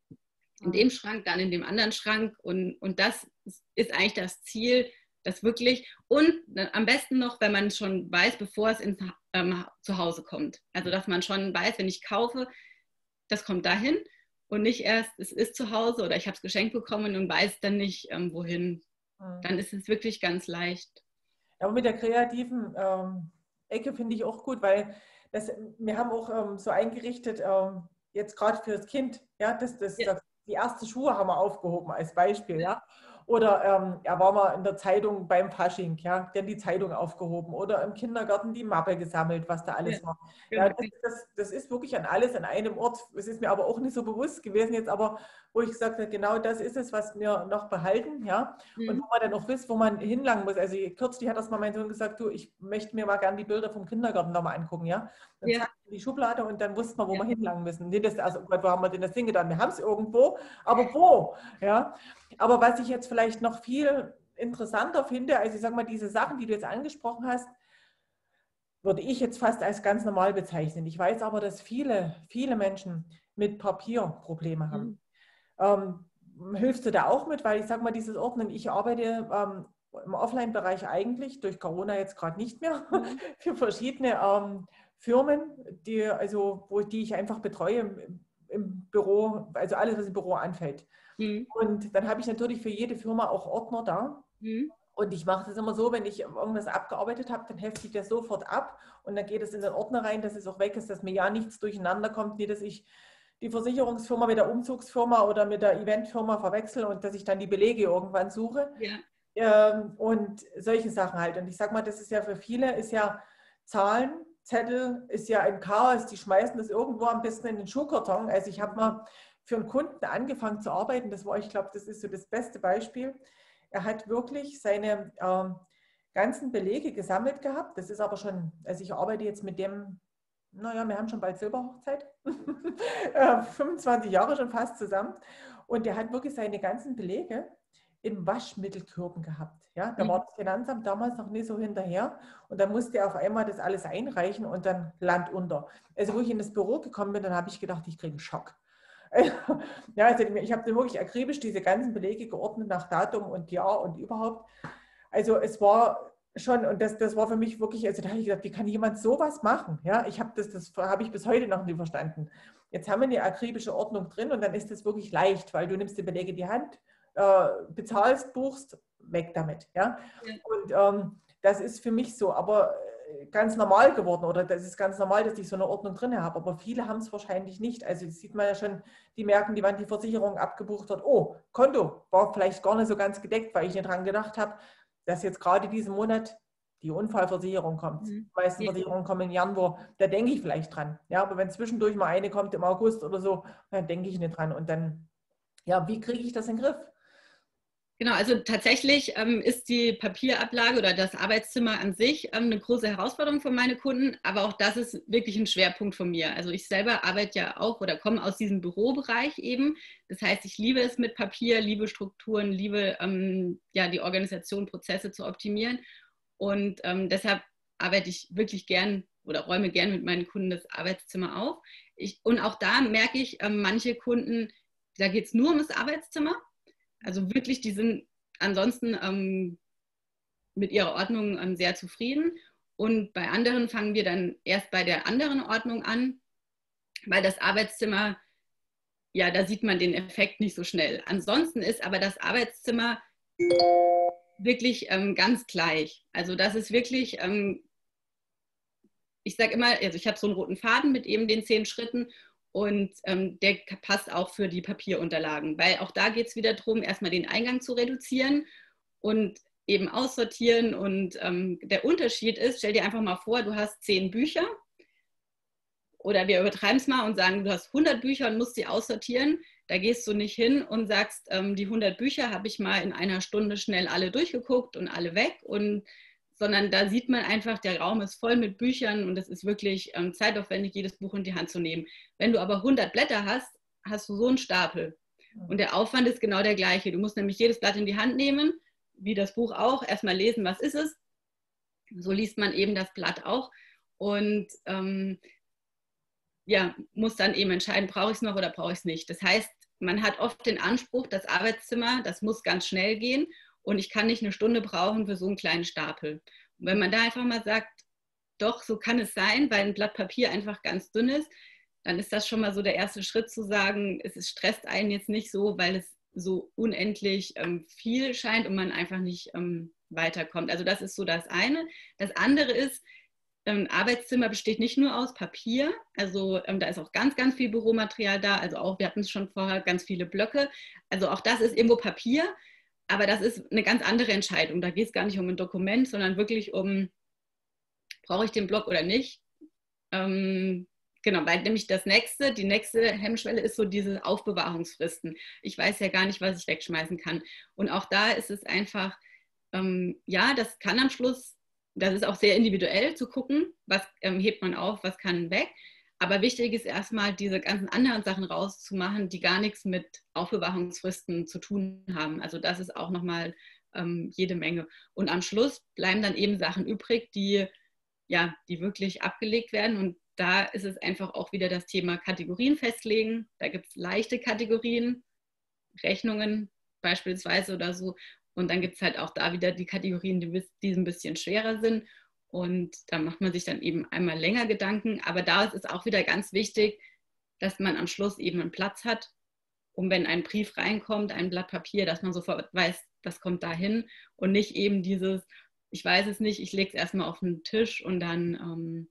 in dem Schrank, dann in dem anderen Schrank. Und, und das ist eigentlich das Ziel, das wirklich, und am besten noch, wenn man schon weiß, bevor es ins ähm, Zuhause kommt. Also, dass man schon weiß, wenn ich kaufe, das kommt dahin und nicht erst, es ist zu Hause oder ich habe es geschenkt bekommen und weiß dann nicht, ähm, wohin. Mhm. Dann ist es wirklich ganz leicht. Aber mit der kreativen ähm, Ecke finde ich auch gut, weil das, wir haben auch ähm, so eingerichtet, ähm, jetzt gerade für das Kind, ja, das, das, ja. das, die ersten Schuhe haben wir aufgehoben als Beispiel, ja. Oder ähm, ja, war mal in der Zeitung beim Fasching, ja, der die Zeitung aufgehoben oder im Kindergarten die Mappe gesammelt, was da alles ja, war. Ja, das, das, das ist wirklich an alles an einem Ort. Es ist mir aber auch nicht so bewusst gewesen jetzt, aber wo ich gesagt habe, genau das ist es, was wir noch behalten, ja, mhm. und wo man dann auch wisst, wo man hinlangen muss. Also kürzlich hat das mal mein Sohn gesagt, du, ich möchte mir mal gerne die Bilder vom Kindergarten nochmal angucken, ja. Dann ja. zack, in die Schublade und dann wussten wir, wo ja. wir hinlangen müssen. Nee, das, also, wo haben wir denn das Ding getan? Wir haben es irgendwo, aber wo, ja. Aber was ich jetzt vielleicht noch viel interessanter finde, also ich sage mal, diese Sachen, die du jetzt angesprochen hast, würde ich jetzt fast als ganz normal bezeichnen. Ich weiß aber, dass viele, viele Menschen mit Papier Probleme haben. Mhm. Ähm, hilfst du da auch mit? Weil ich sage mal, dieses Ordnen, ich arbeite ähm, im Offline-Bereich eigentlich, durch Corona jetzt gerade nicht mehr, mhm. für verschiedene ähm, Firmen, die, also, wo, die ich einfach betreue im, im Büro, also alles, was im Büro anfällt. Mhm. Und dann habe ich natürlich für jede Firma auch Ordner da. Mhm. Und ich mache das immer so, wenn ich irgendwas abgearbeitet habe, dann hefte ich das sofort ab und dann geht es in den Ordner rein, dass es auch weg ist, dass mir ja nichts durcheinander kommt, nie, dass ich die Versicherungsfirma mit der Umzugsfirma oder mit der Eventfirma verwechsel und dass ich dann die Belege irgendwann suche. Ja. Ähm, und solche Sachen halt. Und ich sage mal, das ist ja für viele, ist ja Zahlen, Zettel, ist ja ein Chaos, die schmeißen das irgendwo am besten in den Schuhkarton. Also ich habe mal für einen Kunden angefangen zu arbeiten, das war, ich glaube, das ist so das beste Beispiel. Er hat wirklich seine ähm, ganzen Belege gesammelt gehabt. Das ist aber schon, also ich arbeite jetzt mit dem, naja, wir haben schon bald Silberhochzeit, fünfundzwanzig Jahre schon fast zusammen. Und der hat wirklich seine ganzen Belege in Waschmittelkörben gehabt. Ja, da mhm. war das Finanzamt damals noch nicht so hinterher. Und dann musste er auf einmal das alles einreichen und dann Land unter. Also wo ich in das Büro gekommen bin, dann habe ich gedacht, ich kriege einen Schock. Ja, also ich habe wirklich akribisch diese ganzen Belege geordnet nach Datum und Jahr und überhaupt. Also es war schon, und das, das war für mich wirklich, also da habe ich gedacht, wie kann jemand sowas machen? Ja, ich habe das, das habe ich bis heute noch nie verstanden. Jetzt haben wir eine akribische Ordnung drin und dann ist das wirklich leicht, weil du nimmst die Belege in die Hand, äh, bezahlst, buchst, weg damit. Ja, ja. Und ähm, das ist für mich so, aber ganz normal geworden oder das ist ganz normal, dass ich so eine Ordnung drin habe, aber viele haben es wahrscheinlich nicht. Also das sieht man ja schon, die merken, die wann die Versicherung abgebucht hat, oh, Konto war vielleicht gar nicht so ganz gedeckt, weil ich nicht dran gedacht habe, dass jetzt gerade diesen Monat die Unfallversicherung kommt. Mhm. Die meisten ja. Versicherungen kommen im Januar, da denke ich vielleicht dran. Ja, aber wenn zwischendurch mal eine kommt im August oder so, dann denke ich nicht dran. Und dann, ja, wie kriege ich das in den Griff? Genau, also tatsächlich ähm, ist die Papierablage oder das Arbeitszimmer an sich ähm, eine große Herausforderung für meine Kunden, aber auch das ist wirklich ein Schwerpunkt von mir. Also ich selber arbeite ja auch oder komme aus diesem Bürobereich eben. Das heißt, ich liebe es mit Papier, liebe Strukturen, liebe ähm, ja, die Organisation, Prozesse zu optimieren und ähm, deshalb arbeite ich wirklich gern oder räume gern mit meinen Kunden das Arbeitszimmer auf. Ich, und auch da merke ich, ähm, manche Kunden, da geht es nur um das Arbeitszimmer. Also wirklich, die sind ansonsten ähm, mit ihrer Ordnung ähm, sehr zufrieden. Und bei anderen fangen wir dann erst bei der anderen Ordnung an, weil das Arbeitszimmer ja, da sieht man den Effekt nicht so schnell. Ansonsten ist aber das Arbeitszimmer wirklich ähm, ganz gleich. Also das ist wirklich, ähm, ich sage immer, also ich habe so einen roten Faden mit eben den zehn Schritten und ähm, der passt auch für die Papierunterlagen, weil auch da geht es wieder darum, erstmal den Eingang zu reduzieren und eben aussortieren. Und ähm, der Unterschied ist, stell dir einfach mal vor, du hast zehn Bücher oder wir übertreiben es mal und sagen, du hast hundert Bücher und musst sie aussortieren. Da gehst du nicht hin und sagst, ähm, die hundert Bücher habe ich mal in einer Stunde schnell alle durchgeguckt und alle weg. Und, sondern da sieht man einfach, der Raum ist voll mit Büchern und es ist wirklich ähm, zeitaufwendig, jedes Buch in die Hand zu nehmen. Wenn du aber hundert Blätter hast, hast du so einen Stapel. Und der Aufwand ist genau der gleiche. Du musst nämlich jedes Blatt in die Hand nehmen, wie das Buch auch, erstmal lesen, was ist es. So liest man eben das Blatt auch. Und ähm, ja, muss dann eben entscheiden, brauche ich es noch oder brauche ich es nicht. Das heißt, man hat oft den Anspruch, das Arbeitszimmer, das muss ganz schnell gehen und ich kann nicht eine Stunde brauchen für so einen kleinen Stapel. Und wenn man da einfach mal sagt, doch, so kann es sein, weil ein Blatt Papier einfach ganz dünn ist, dann ist das schon mal so der erste Schritt zu sagen, es ist, stresst einen jetzt nicht so, weil es so unendlich ähm, viel scheint und man einfach nicht ähm, weiterkommt. Also das ist so das eine. Das andere ist, ein Arbeitszimmer besteht nicht nur aus Papier, also ähm, da ist auch ganz, ganz viel Büromaterial da, also auch, wir hatten es schon vorher, ganz viele Blöcke, also auch das ist irgendwo Papier, aber das ist eine ganz andere Entscheidung, da geht es gar nicht um ein Dokument, sondern wirklich um, brauche ich den Block oder nicht, ähm, genau, weil nämlich das nächste, die nächste Hemmschwelle ist so diese Aufbewahrungsfristen, ich weiß ja gar nicht, was ich wegschmeißen kann und auch da ist es einfach, ähm, ja, das kann am Schluss, das ist auch sehr individuell zu gucken, was ähm, hebt man auf, was kann weg. Aber wichtig ist erstmal, diese ganzen anderen Sachen rauszumachen, die gar nichts mit Aufbewahrungsfristen zu tun haben. Also das ist auch nochmal ähm, jede Menge. Und am Schluss bleiben dann eben Sachen übrig, die, ja, die wirklich abgelegt werden. Und da ist es einfach auch wieder das Thema Kategorien festlegen. Da gibt es leichte Kategorien, Rechnungen beispielsweise oder so. Und dann gibt es halt auch da wieder die Kategorien, die, die ein bisschen schwerer sind. Und da macht man sich dann eben einmal länger Gedanken. Aber da ist es auch wieder ganz wichtig, dass man am Schluss eben einen Platz hat, um wenn ein Brief reinkommt, ein Blatt Papier, dass man sofort weiß, das kommt dahin. Und nicht eben dieses, ich weiß es nicht, ich lege es erstmal auf den Tisch und dann, ähm,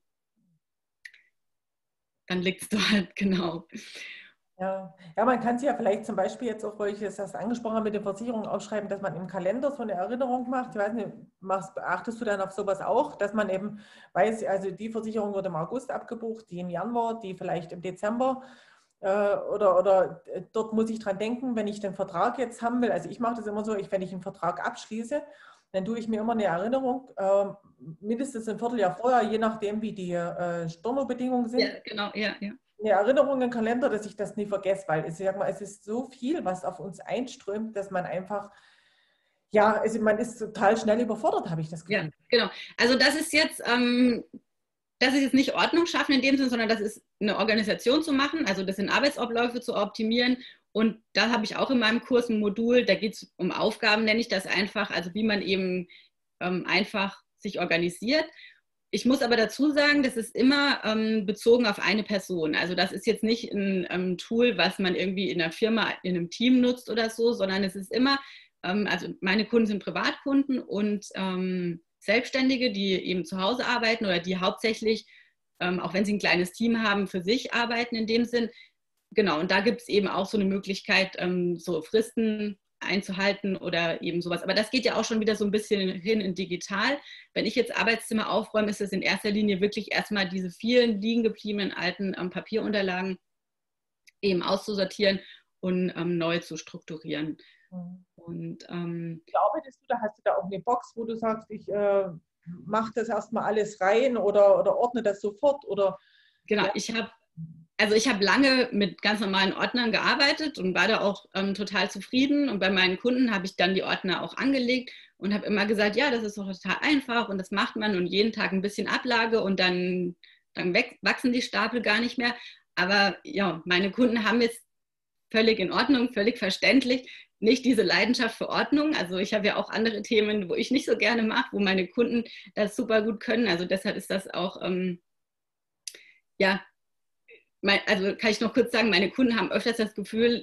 dann liegt es dort, genau. Ja. Ja, man kann sich ja vielleicht zum Beispiel jetzt auch, weil ich es erst angesprochen habe, mit der Versicherung aufschreiben, dass man im Kalender so eine Erinnerung macht. Ich weiß nicht, machst, achtest du dann auf sowas auch, dass man eben weiß, also die Versicherung wird im August abgebucht, die im Januar, die vielleicht im Dezember äh, oder, oder dort muss ich dran denken, wenn ich den Vertrag jetzt haben will. Also ich mache das immer so, ich, wenn ich einen Vertrag abschließe, dann tue ich mir immer eine Erinnerung, äh, mindestens ein Vierteljahr vorher, je nachdem, wie die äh, Stornobedingungen sind. Ja, genau, ja, ja. Eine Erinnerung im Kalender, dass ich das nie vergesse, weil ich sag mal, es ist so viel, was auf uns einströmt, dass man einfach, ja, also man ist total schnell überfordert, habe ich das Gefühl. Ja, genau. Also das ist jetzt, ähm, das ist jetzt nicht Ordnung schaffen in dem Sinne, sondern das ist eine Organisation zu machen, also das sind Arbeitsabläufe zu optimieren. Und da habe ich auch in meinem Kurs ein Modul, da geht es um Aufgaben, nenne ich das einfach, also wie man eben ähm, einfach sich organisiert. Ich muss aber dazu sagen, das ist immer ähm, bezogen auf eine Person. Also das ist jetzt nicht ein ähm, Tool, was man irgendwie in einer Firma, in einem Team nutzt oder so, sondern es ist immer, ähm, also meine Kunden sind Privatkunden und ähm, Selbstständige, die eben zu Hause arbeiten oder die hauptsächlich, ähm, auch wenn sie ein kleines Team haben, für sich arbeiten in dem Sinn. Genau, und da gibt es eben auch so eine Möglichkeit, ähm, so Fristen einzuhalten oder eben sowas. Aber das geht ja auch schon wieder so ein bisschen hin in digital. Wenn ich jetzt Arbeitszimmer aufräume, ist es in erster Linie wirklich erstmal diese vielen liegen gebliebenen alten ähm, Papierunterlagen eben auszusortieren und ähm, neu zu strukturieren. Mhm. Und ähm, Wie arbeitest du da? Hast du da auch eine Box, wo du sagst, ich äh, mache das erstmal alles rein oder, oder ordne das sofort? Oder, genau, ja. ich habe Also ich habe lange mit ganz normalen Ordnern gearbeitet und war da auch ähm, total zufrieden. Und bei meinen Kunden habe ich dann die Ordner auch angelegt und habe immer gesagt, ja, das ist doch total einfach und das macht man und jeden Tag ein bisschen Ablage und dann, dann weg, wachsen die Stapel gar nicht mehr. Aber ja, meine Kunden haben jetzt völlig in Ordnung, völlig verständlich, nicht diese Leidenschaft für Ordnung. Also ich habe ja auch andere Themen, wo ich nicht so gerne mache, wo meine Kunden das super gut können. Also deshalb ist das auch, ähm, ja, mein, also kann ich noch kurz sagen, meine Kunden haben öfters das Gefühl,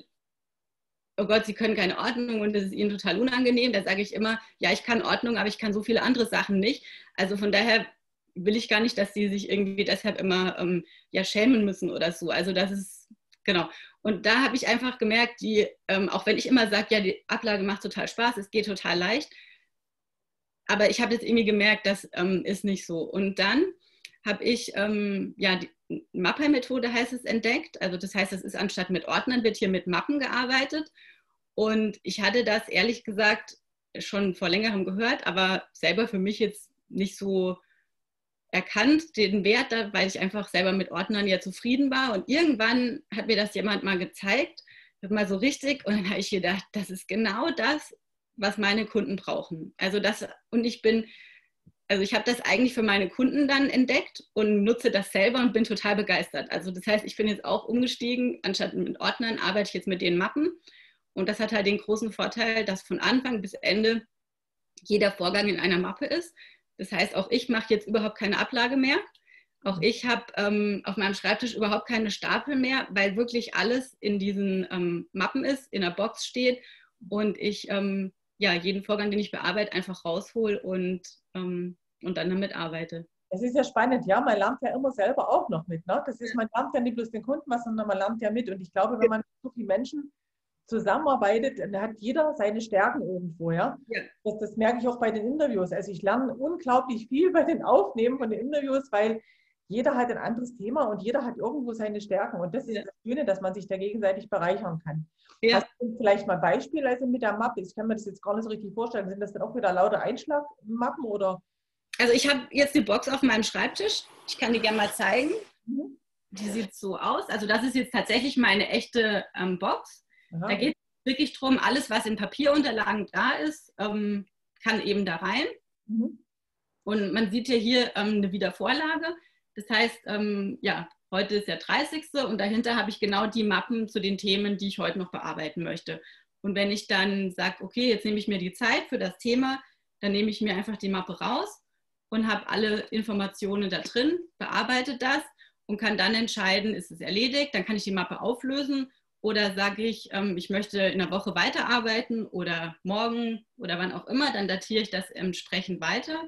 oh Gott, sie können keine Ordnung und das ist ihnen total unangenehm. Da sage ich immer, ja, ich kann Ordnung, aber ich kann so viele andere Sachen nicht. Also von daher will ich gar nicht, dass sie sich irgendwie deshalb immer ähm, ja, schämen müssen oder so. Also das ist, genau. Und da habe ich einfach gemerkt, die, ähm, auch wenn ich immer sage, ja, die Ablage macht total Spaß, es geht total leicht, aber ich habe jetzt irgendwie gemerkt, das ähm, ist nicht so. Und dann habe ich, ähm, ja, die Mapper-Methode heißt es, entdeckt. Also das heißt, es ist anstatt mit Ordnern, wird hier mit Mappen gearbeitet. Und ich hatte das ehrlich gesagt schon vor längerem gehört, aber selber für mich jetzt nicht so erkannt, den Wert, da, weil ich einfach selber mit Ordnern ja zufrieden war. Und irgendwann hat mir das jemand mal gezeigt, mal so richtig. Und dann habe ich gedacht, das ist genau das, was meine Kunden brauchen. Also das, und ich bin, also ich habe das eigentlich für meine Kunden dann entdeckt und nutze das selber und bin total begeistert. Also das heißt, ich bin jetzt auch umgestiegen, anstatt mit Ordnern arbeite ich jetzt mit den Mappen. Und das hat halt den großen Vorteil, dass von Anfang bis Ende jeder Vorgang in einer Mappe ist. Das heißt, auch ich mache jetzt überhaupt keine Ablage mehr. Auch ich habe ähm, auf meinem Schreibtisch überhaupt keine Stapel mehr, weil wirklich alles in diesen ähm, Mappen ist, in der Box steht und ich ähm, ja, jeden Vorgang, den ich bearbeite, einfach raushol und, ähm, und dann damit arbeite. Es ist ja spannend, ja, man lernt ja immer selber auch noch mit. Ne? Das ist, man lernt ja nicht bloß den Kunden was, sondern man lernt ja mit. Und ich glaube, wenn man mit so vielen Menschen zusammenarbeitet, dann hat jeder seine Stärken irgendwo. Ja? Ja. Das, das merke ich auch bei den Interviews. Also ich lerne unglaublich viel bei den Aufnehmen von den Interviews, weil jeder hat ein anderes Thema und jeder hat irgendwo seine Stärken. Und das ist ja das Schöne, dass man sich da gegenseitig bereichern kann. Ja. Hast du vielleicht mal Beispiele also mit der Mappe? Ich kann mir das jetzt gar nicht so richtig vorstellen. Sind das dann auch wieder lauter Einschlagmappen oder? Also ich habe jetzt die Box auf meinem Schreibtisch. Ich kann die gerne mal zeigen. Mhm. Die sieht so aus. Also das ist jetzt tatsächlich meine echte ähm, Box. Aha. Da geht es wirklich darum, alles, was in Papierunterlagen da ist, ähm, kann eben da rein. Mhm. Und man sieht ja hier ähm, eine Wiedervorlage. Das heißt, ähm, ja, heute ist der dreißigste und dahinter habe ich genau die Mappen zu den Themen, die ich heute noch bearbeiten möchte. Und wenn ich dann sage, okay, jetzt nehme ich mir die Zeit für das Thema, dann nehme ich mir einfach die Mappe raus und habe alle Informationen da drin, bearbeite das und kann dann entscheiden, ist es erledigt, dann kann ich die Mappe auflösen oder sage ich, ähm, ich möchte in der Woche weiterarbeiten oder morgen oder wann auch immer, dann datiere ich das entsprechend weiter.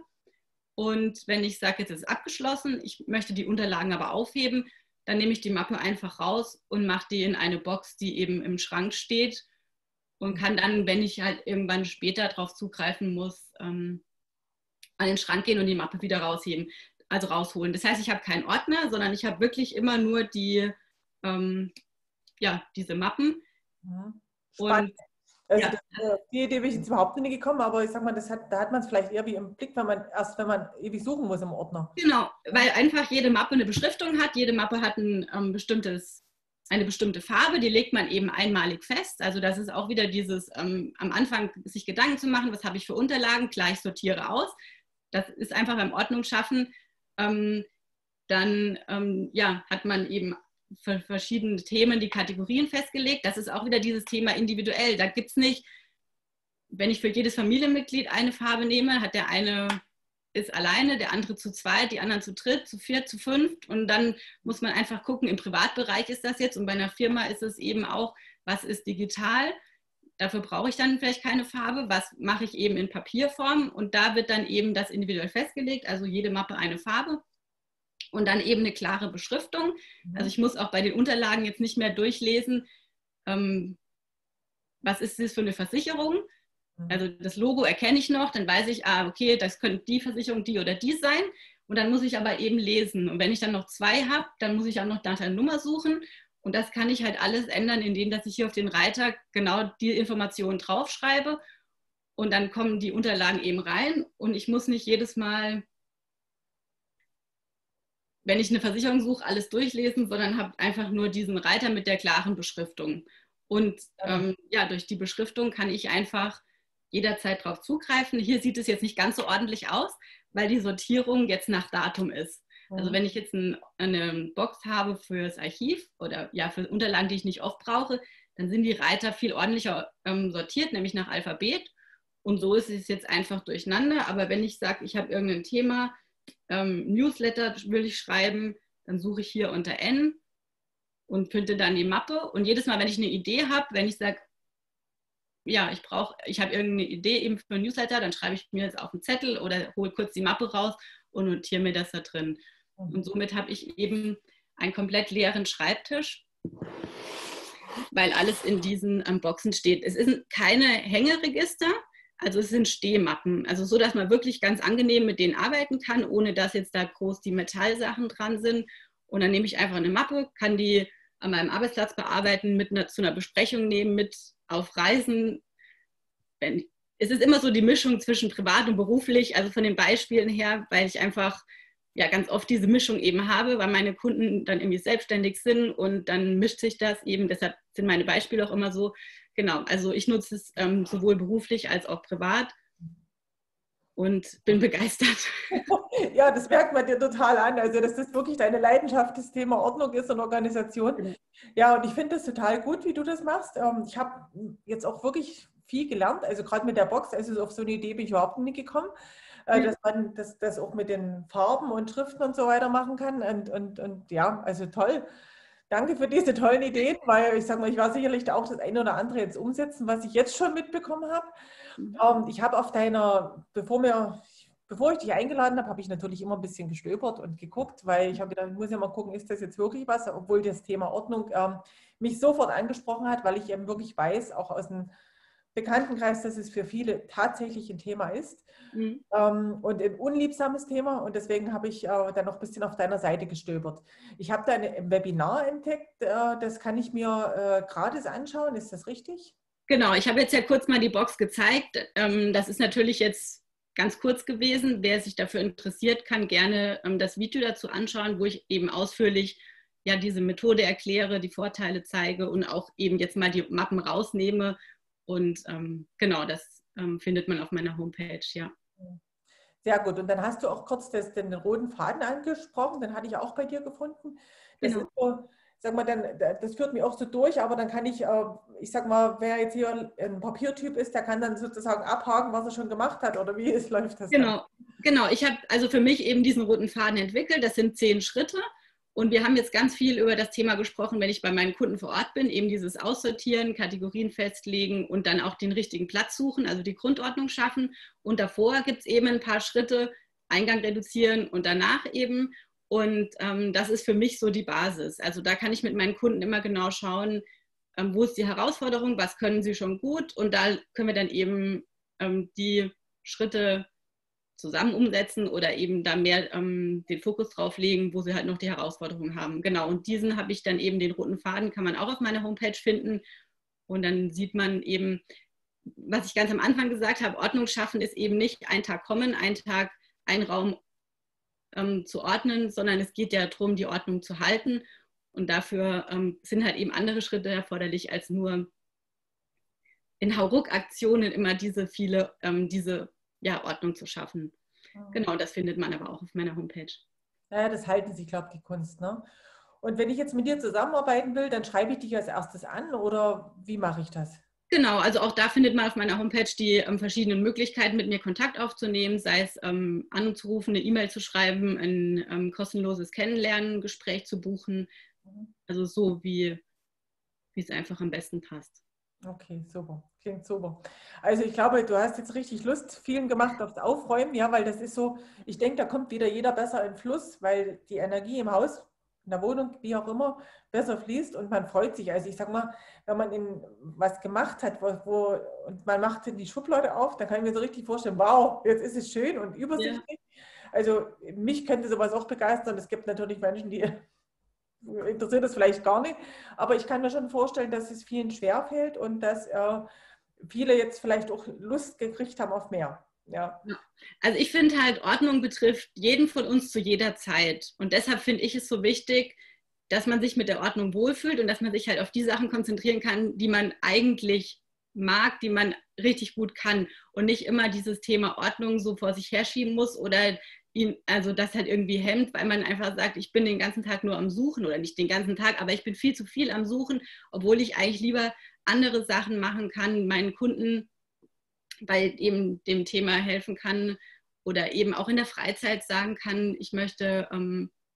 Und wenn ich sage, jetzt ist es abgeschlossen, ich möchte die Unterlagen aber aufheben, dann nehme ich die Mappe einfach raus und mache die in eine Box, die eben im Schrank steht und kann dann, wenn ich halt irgendwann später darauf zugreifen muss, ähm, an den Schrank gehen und die Mappe wieder rausheben, also rausholen. Das heißt, ich habe keinen Ordner, sondern ich habe wirklich immer nur die, ähm, ja, diese Mappen. Spannend. Und also ja. das, die Idee bin ich jetzt überhaupt nicht gekommen, aber ich sag mal, das hat, da hat man es vielleicht eher wie im Blick, wenn man erst, wenn man ewig suchen muss im Ordner. Genau, weil einfach jede Mappe eine Beschriftung hat, jede Mappe hat ein ähm, bestimmtes, eine bestimmte Farbe, die legt man eben einmalig fest. Also das ist auch wieder dieses ähm, am Anfang sich Gedanken zu machen, was habe ich für Unterlagen, gleich sortiere aus. Das ist einfach beim Ordnung schaffen. Ähm, dann ähm, ja, hat man eben für verschiedene Themen die Kategorien festgelegt. Das ist auch wieder dieses Thema individuell. Da gibt es nicht, wenn ich für jedes Familienmitglied eine Farbe nehme, hat der eine ist alleine, der andere zu zweit, die anderen zu dritt, zu viert, zu fünft. Und dann muss man einfach gucken, im Privatbereich ist das jetzt und bei einer Firma ist es eben auch, was ist digital. Dafür brauche ich dann vielleicht keine Farbe. Was mache ich eben in Papierform? Und da wird dann eben das individuell festgelegt, also jede Mappe eine Farbe. Und dann eben eine klare Beschriftung. Also ich muss auch bei den Unterlagen jetzt nicht mehr durchlesen, ähm, was ist das für eine Versicherung. Also das Logo erkenne ich noch, dann weiß ich, ah, okay, das könnte die Versicherung, die oder die sein. Und dann muss ich aber eben lesen. Und wenn ich dann noch zwei habe, dann muss ich auch noch nach der Nummer suchen. Und das kann ich halt alles ändern, indem dass ich hier auf den Reiter genau die Informationen draufschreibe. Und dann kommen die Unterlagen eben rein. Und ich muss nicht jedes Mal, wenn ich eine Versicherung suche, alles durchlesen, sondern habe einfach nur diesen Reiter mit der klaren Beschriftung. Und ähm, ja, durch die Beschriftung kann ich einfach jederzeit darauf zugreifen. Hier sieht es jetzt nicht ganz so ordentlich aus, weil die Sortierung jetzt nach Datum ist. Mhm. Also wenn ich jetzt ein, eine Box habe fürs Archiv oder ja für Unterlagen, die ich nicht oft brauche, dann sind die Reiter viel ordentlicher ähm, sortiert, nämlich nach Alphabet. Und so ist es jetzt einfach durcheinander. Aber wenn ich sage, ich habe irgendein Thema, Ähm, Newsletter will ich schreiben, dann suche ich hier unter N und finde dann die Mappe. Und jedes Mal, wenn ich eine Idee habe, wenn ich sage, ja, ich brauche, ich habe irgendeine Idee eben für einen Newsletter, dann schreibe ich mir jetzt auf einen Zettel oder hole kurz die Mappe raus und notiere mir das da drin. Und somit habe ich eben einen komplett leeren Schreibtisch, weil alles in diesen ähm, Boxen steht. Es sind keine Hängeregister, also es sind Stehmappen, also so, dass man wirklich ganz angenehm mit denen arbeiten kann, ohne dass jetzt da groß die Metallsachen dran sind. Und dann nehme ich einfach eine Mappe, kann die an meinem Arbeitsplatz bearbeiten, mit einer, zu einer Besprechung nehmen, mit auf Reisen. Wenn, es ist immer so die Mischung zwischen privat und beruflich, also von den Beispielen her, weil ich einfach ja ganz oft diese Mischung eben habe, weil meine Kunden dann irgendwie selbstständig sind und dann mischt sich das eben, deshalb sind meine Beispiele auch immer so, genau, also ich nutze es ähm, sowohl beruflich als auch privat und bin begeistert. Ja, das merkt man dir total an, also dass das wirklich deine Leidenschaft, das Thema Ordnung ist und Organisation. Ja, und ich finde das total gut, wie du das machst. Ich habe jetzt auch wirklich viel gelernt, also gerade mit der Box, also auf so eine Idee bin ich überhaupt nicht gekommen, dass man das, das auch mit den Farben und Schriften und so weiter machen kann und, und, und ja, also toll. Danke für diese tollen Ideen, weil ich sage mal, ich war sicherlich auch das eine oder andere jetzt umsetzen, was ich jetzt schon mitbekommen habe. Ähm, ich habe auf deiner, bevor mir, bevor ich dich eingeladen habe, habe ich natürlich immer ein bisschen gestöbert und geguckt, weil ich habe gedacht, ich muss ja mal gucken, ist das jetzt wirklich was, obwohl das Thema Ordnung ähm, mich sofort angesprochen hat, weil ich eben wirklich weiß, auch aus dem Bekanntenkreis, dass es für viele tatsächlich ein Thema ist. Mhm. Ähm, und ein unliebsames Thema und deswegen habe ich äh, dann noch ein bisschen auf deiner Seite gestöbert. Ich habe da ein Webinar entdeckt, äh, das kann ich mir äh, gratis anschauen, ist das richtig? Genau, ich habe jetzt ja kurz mal die Box gezeigt. Ähm, das ist natürlich jetzt ganz kurz gewesen. Wer sich dafür interessiert, kann gerne ähm, das Video dazu anschauen, wo ich eben ausführlich ja diese Methode erkläre, die Vorteile zeige und auch eben jetzt mal die Mappen rausnehme. Und ähm, genau, das ähm, findet man auf meiner Homepage, ja. Sehr gut. Und dann hast du auch kurz das, den roten Faden angesprochen, den hatte ich auch bei dir gefunden. Das genau. ist so, sag mal, dann, das führt mich auch so durch, aber dann kann ich, ich sag mal, wer jetzt hier ein Papiertyp ist, der kann dann sozusagen abhaken, was er schon gemacht hat oder wie es läuft das Genau, dann? Genau. Ich habe also für mich eben diesen roten Faden entwickelt. Das sind zehn Schritte. Und wir haben jetzt ganz viel über das Thema gesprochen, wenn ich bei meinen Kunden vor Ort bin, eben dieses Aussortieren, Kategorien festlegen und dann auch den richtigen Platz suchen, also die Grundordnung schaffen. Und davor gibt es eben ein paar Schritte, Eingang reduzieren und danach eben. Und ähm, das ist für mich so die Basis. Also da kann ich mit meinen Kunden immer genau schauen, ähm, wo ist die Herausforderung, was können sie schon gut. Und da können wir dann eben ähm, die Schritte zusammen umsetzen oder eben da mehr ähm, den Fokus drauf legen, wo sie halt noch die Herausforderungen haben. Genau, und diesen habe ich dann eben, den roten Faden kann man auch auf meiner Homepage finden und dann sieht man eben, was ich ganz am Anfang gesagt habe, Ordnung schaffen ist eben nicht ein Tag kommen, ein Tag, ein Raum ähm, zu ordnen, sondern es geht ja darum, die Ordnung zu halten und dafür ähm, sind halt eben andere Schritte erforderlich, als nur in Hauruck-Aktionen immer diese viele, ähm, diese ja, Ordnung zu schaffen. Mhm. Genau, das findet man aber auch auf meiner Homepage. Naja, das halten sich, glaube ich, die Kunst. Ne? Und wenn ich jetzt mit dir zusammenarbeiten will, dann schreibe ich dich als erstes an oder wie mache ich das? Genau, also auch da findet man auf meiner Homepage die ähm, verschiedenen Möglichkeiten, mit mir Kontakt aufzunehmen, sei es ähm, anzurufen, eine E-Mail zu schreiben, ein ähm, kostenloses Kennenlernen, Gespräch zu buchen. Mhm. Also so, wie es einfach am besten passt. Okay, super. Klingt super. Also ich glaube, du hast jetzt richtig Lust, vielen gemacht aufs Aufräumen, ja, weil das ist so, ich denke, da kommt wieder jeder besser in Fluss, weil die Energie im Haus, in der Wohnung, wie auch immer, besser fließt und man freut sich. Also ich sag mal, wenn man in was gemacht hat, wo, wo und man macht die Schublade auf, dann kann ich mir so richtig vorstellen, wow, jetzt ist es schön und übersichtlich. Ja. Also mich könnte sowas auch begeistern. Es gibt natürlich Menschen, die interessiert das vielleicht gar nicht, aber ich kann mir schon vorstellen, dass es vielen schwerfällt und dass äh, viele jetzt vielleicht auch Lust gekriegt haben auf mehr. Ja. Also ich finde halt, Ordnung betrifft jeden von uns zu jeder Zeit und deshalb finde ich es so wichtig, dass man sich mit der Ordnung wohlfühlt und dass man sich halt auf die Sachen konzentrieren kann, die man eigentlich mag, die man richtig gut kann und nicht immer dieses Thema Ordnung so vor sich herschieben muss oder ihn, also das halt irgendwie hemmt, weil man einfach sagt, ich bin den ganzen Tag nur am Suchen oder nicht den ganzen Tag, aber ich bin viel zu viel am Suchen, obwohl ich eigentlich lieber andere Sachen machen kann, meinen Kunden bei eben dem Thema helfen kann oder eben auch in der Freizeit sagen kann, ich möchte ähm,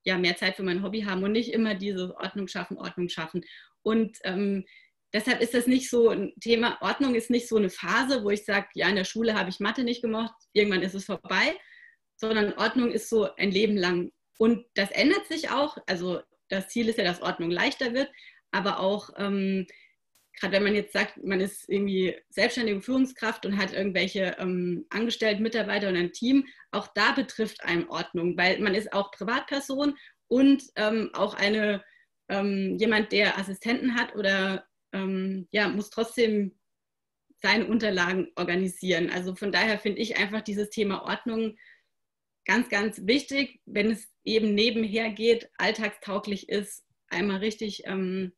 ja, mehr Zeit für mein Hobby haben und nicht immer diese Ordnung schaffen, Ordnung schaffen. Und ähm, deshalb ist das nicht so ein Thema, Ordnung ist nicht so eine Phase, wo ich sage, ja, in der Schule habe ich Mathe nicht gemocht, irgendwann ist es vorbei, sondern Ordnung ist so ein Leben lang. Und das ändert sich auch, also das Ziel ist ja, dass Ordnung leichter wird, aber auch, ähm, gerade wenn man jetzt sagt, man ist irgendwie selbstständige Führungskraft und hat irgendwelche ähm, Angestellten, Mitarbeiter und ein Team, auch da betrifft einem Ordnung, weil man ist auch Privatperson und ähm, auch eine, ähm, jemand, der Assistenten hat oder ähm, ja, muss trotzdem seine Unterlagen organisieren. Also von daher finde ich einfach dieses Thema Ordnung ganz, ganz wichtig, wenn es eben nebenher geht, alltagstauglich ist, einmal richtig ähm,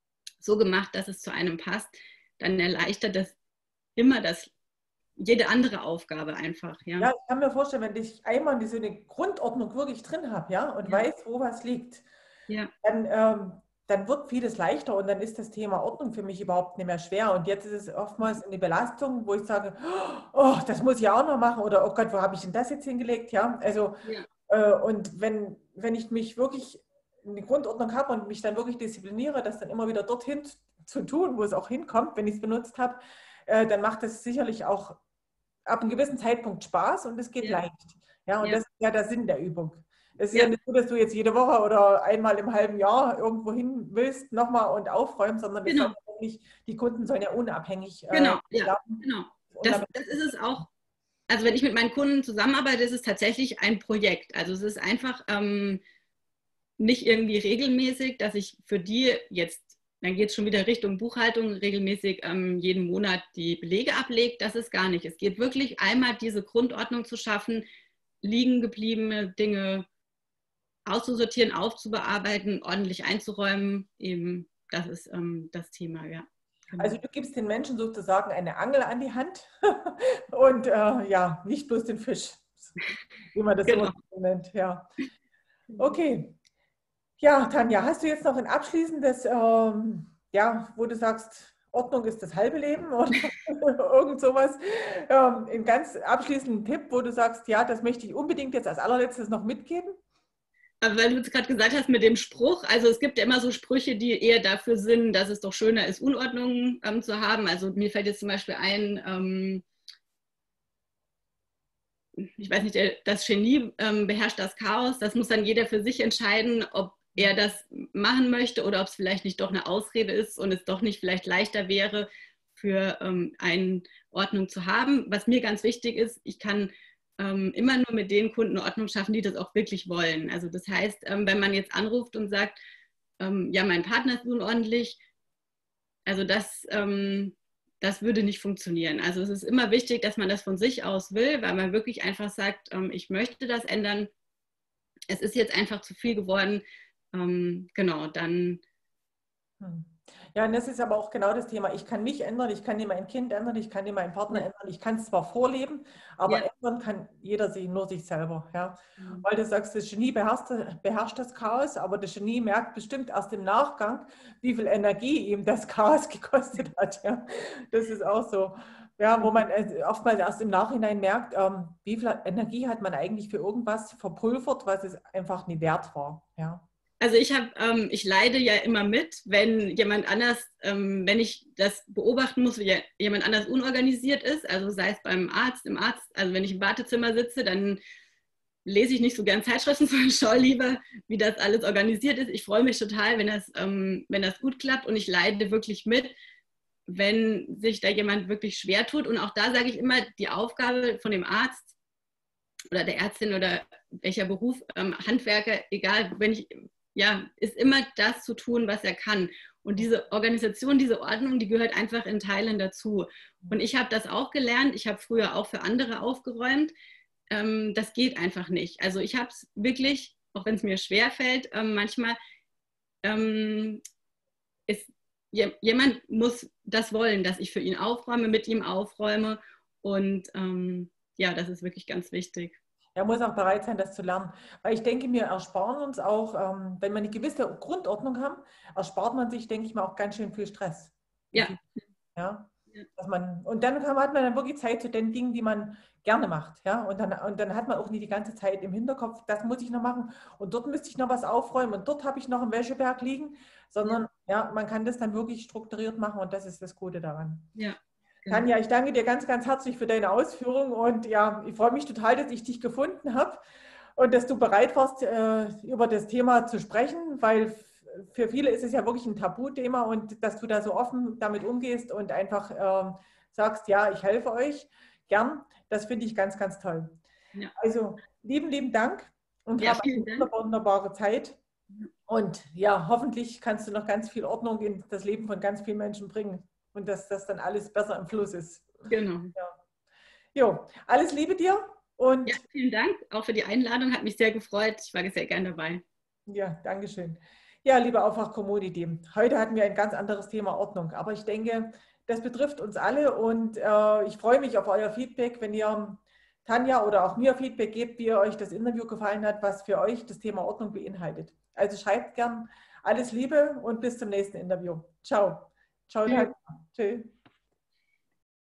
so gemacht, dass es zu einem passt, dann erleichtert das immer das, jede andere Aufgabe einfach. Ja, ja, ich kann mir vorstellen, wenn ich einmal diese eine Grundordnung wirklich drin habe, ja, und ja, weiß, wo was liegt, ja, dann, ähm, dann wird vieles leichter und dann ist das Thema Ordnung für mich überhaupt nicht mehr schwer. Und jetzt ist es oftmals eine Belastung, wo ich sage, oh, das muss ich auch noch machen oder oh Gott, wo habe ich denn das jetzt hingelegt? Ja, also ja, äh, und wenn, wenn ich mich wirklich eine Grundordnung habe und mich dann wirklich diszipliniere, das dann immer wieder dorthin zu tun, wo es auch hinkommt, wenn ich es benutzt habe, äh, dann macht es sicherlich auch ab einem gewissen Zeitpunkt Spaß und es geht ja, leicht. Ja, und ja, das ist ja der Sinn der Übung. Es ist ja ja, nicht so, dass du jetzt jede Woche oder einmal im halben Jahr irgendwo hin willst, nochmal und aufräumen, sondern es soll genau, ja wirklich, die Kunden sollen ja unabhängig äh, genau, ja, lernen. genau. Das, Unabhängig. das ist es auch. Also wenn ich mit meinen Kunden zusammenarbeite, ist es tatsächlich ein Projekt. Also es ist einfach ähm, nicht irgendwie regelmäßig, dass ich für die jetzt, dann geht es schon wieder Richtung Buchhaltung, regelmäßig ähm, jeden Monat die Belege ablegt. Das ist gar nicht. Es geht wirklich einmal diese Grundordnung zu schaffen, liegen gebliebene Dinge auszusortieren, aufzubearbeiten, ordentlich einzuräumen. Eben, das ist ähm, das Thema, ja. Genau. Also du gibst den Menschen sozusagen eine Angel an die Hand und äh, ja, nicht bloß den Fisch, wie man das so Genau. nennt. Ja. Okay. Ja, Tanja, hast du jetzt noch ein abschließendes, ähm, ja, wo du sagst, Ordnung ist das halbe Leben oder irgend sowas, ähm, einen ganz abschließenden Tipp, wo du sagst, ja, das möchte ich unbedingt jetzt als allerletztes noch mitgeben? Aber weil du es gerade gesagt hast mit dem Spruch, also es gibt ja immer so Sprüche, die eher dafür sind, dass es doch schöner ist, Unordnung ähm, zu haben. Also mir fällt jetzt zum Beispiel ein, ähm, ich weiß nicht, das Genie ähm, beherrscht das Chaos. Das muss dann jeder für sich entscheiden, ob er das machen möchte oder ob es vielleicht nicht doch eine Ausrede ist und es doch nicht vielleicht leichter wäre, für ähm, eine Ordnung zu haben. Was mir ganz wichtig ist, ich kann ähm, immer nur mit den Kunden Ordnung schaffen, die das auch wirklich wollen. Also das heißt, ähm, wenn man jetzt anruft und sagt, ähm, ja, mein Partner ist unordentlich, also das, ähm, das würde nicht funktionieren. Also es ist immer wichtig, dass man das von sich aus will, weil man wirklich einfach sagt, ähm, ich möchte das ändern. Es ist jetzt einfach zu viel geworden. Ähm, genau, dann. Hm. Ja, und das ist aber auch genau das Thema. Ich kann mich ändern, ich kann nicht mein Kind ändern, ich kann nicht meinen Partner Ja, ändern, ich kann es zwar vorleben, aber ja, ändern kann jeder sich, nur sich selber. Ja. mhm. Weil du sagst, das Genie beherrscht, beherrscht das Chaos, aber das Genie merkt bestimmt erst im Nachgang, wie viel Energie ihm das Chaos gekostet hat. Ja. Das ist auch so. Ja, wo man äh, oftmals erst im Nachhinein merkt, ähm, wie viel Energie hat man eigentlich für irgendwas verpulvert, was es einfach nie wert war. Ja. Also ich habe, ähm, ich leide ja immer mit, wenn jemand anders, ähm, wenn ich das beobachten muss, wie jemand anders unorganisiert ist, also sei es beim Arzt, im Arzt, also wenn ich im Wartezimmer sitze, dann lese ich nicht so gern Zeitschriften, sondern schaue lieber, wie das alles organisiert ist. Ich freue mich total, wenn das, ähm, wenn das gut klappt und ich leide wirklich mit, wenn sich da jemand wirklich schwer tut. Und auch da sage ich immer, die Aufgabe von dem Arzt oder der Ärztin oder welcher Beruf, ähm, Handwerker, egal, wenn ich, ja, ist immer das zu tun, was er kann. Und diese Organisation, diese Ordnung, die gehört einfach in Teilen dazu. Und ich habe das auch gelernt. Ich habe früher auch für andere aufgeräumt. Ähm, das geht einfach nicht. Also ich habe es wirklich, auch wenn es mir schwer fällt, ähm, manchmal ähm, ist jemand muss das wollen, dass ich für ihn aufräume, mit ihm aufräume. Und ähm, ja, das ist wirklich ganz wichtig. Er muss auch bereit sein, das zu lernen. Weil ich denke, wir ersparen uns auch, ähm, wenn wir eine gewisse Grundordnung haben, erspart man sich, denke ich mal, auch ganz schön viel Stress. Ja, Ja. Ja. Dass man, und dann kann, hat man dann wirklich Zeit zu den Dingen, die man gerne macht. Ja? Und, dann, und dann hat man auch nicht die ganze Zeit im Hinterkopf, das muss ich noch machen und dort müsste ich noch was aufräumen und dort habe ich noch einen Wäscheberg liegen, sondern ja, man kann das dann wirklich strukturiert machen und das ist das Gute daran. Ja, genau. Tanja, ich danke dir ganz, ganz herzlich für deine Ausführungen und ja, ich freue mich total, dass ich dich gefunden habe und dass du bereit warst, äh, über das Thema zu sprechen, weil für viele ist es ja wirklich ein Tabuthema und dass du da so offen damit umgehst und einfach ähm, sagst, ja, ich helfe euch gern, das finde ich ganz, ganz toll. Ja. Also lieben, lieben Dank und Ja, hab eine Dank. wunderbare Zeit. Und ja, hoffentlich kannst du noch ganz viel Ordnung in das Leben von ganz vielen Menschen bringen und dass das dann alles besser im Fluss ist. Genau. Ja. Jo, alles Liebe dir und ja, vielen Dank auch für die Einladung, hat mich sehr gefreut. Ich war sehr gern dabei. Ja, Dankeschön. Ja, liebe Aufwach-Community, heute hatten wir ein ganz anderes Thema Ordnung, aber ich denke, das betrifft uns alle und äh, ich freue mich auf euer Feedback, wenn ihr Tanja oder auch mir Feedback gebt, wie euch das Interview gefallen hat, was für euch das Thema Ordnung beinhaltet. Also schreibt gern alles Liebe und bis zum nächsten Interview. Ciao. Ciao, Tanja. Tschüss.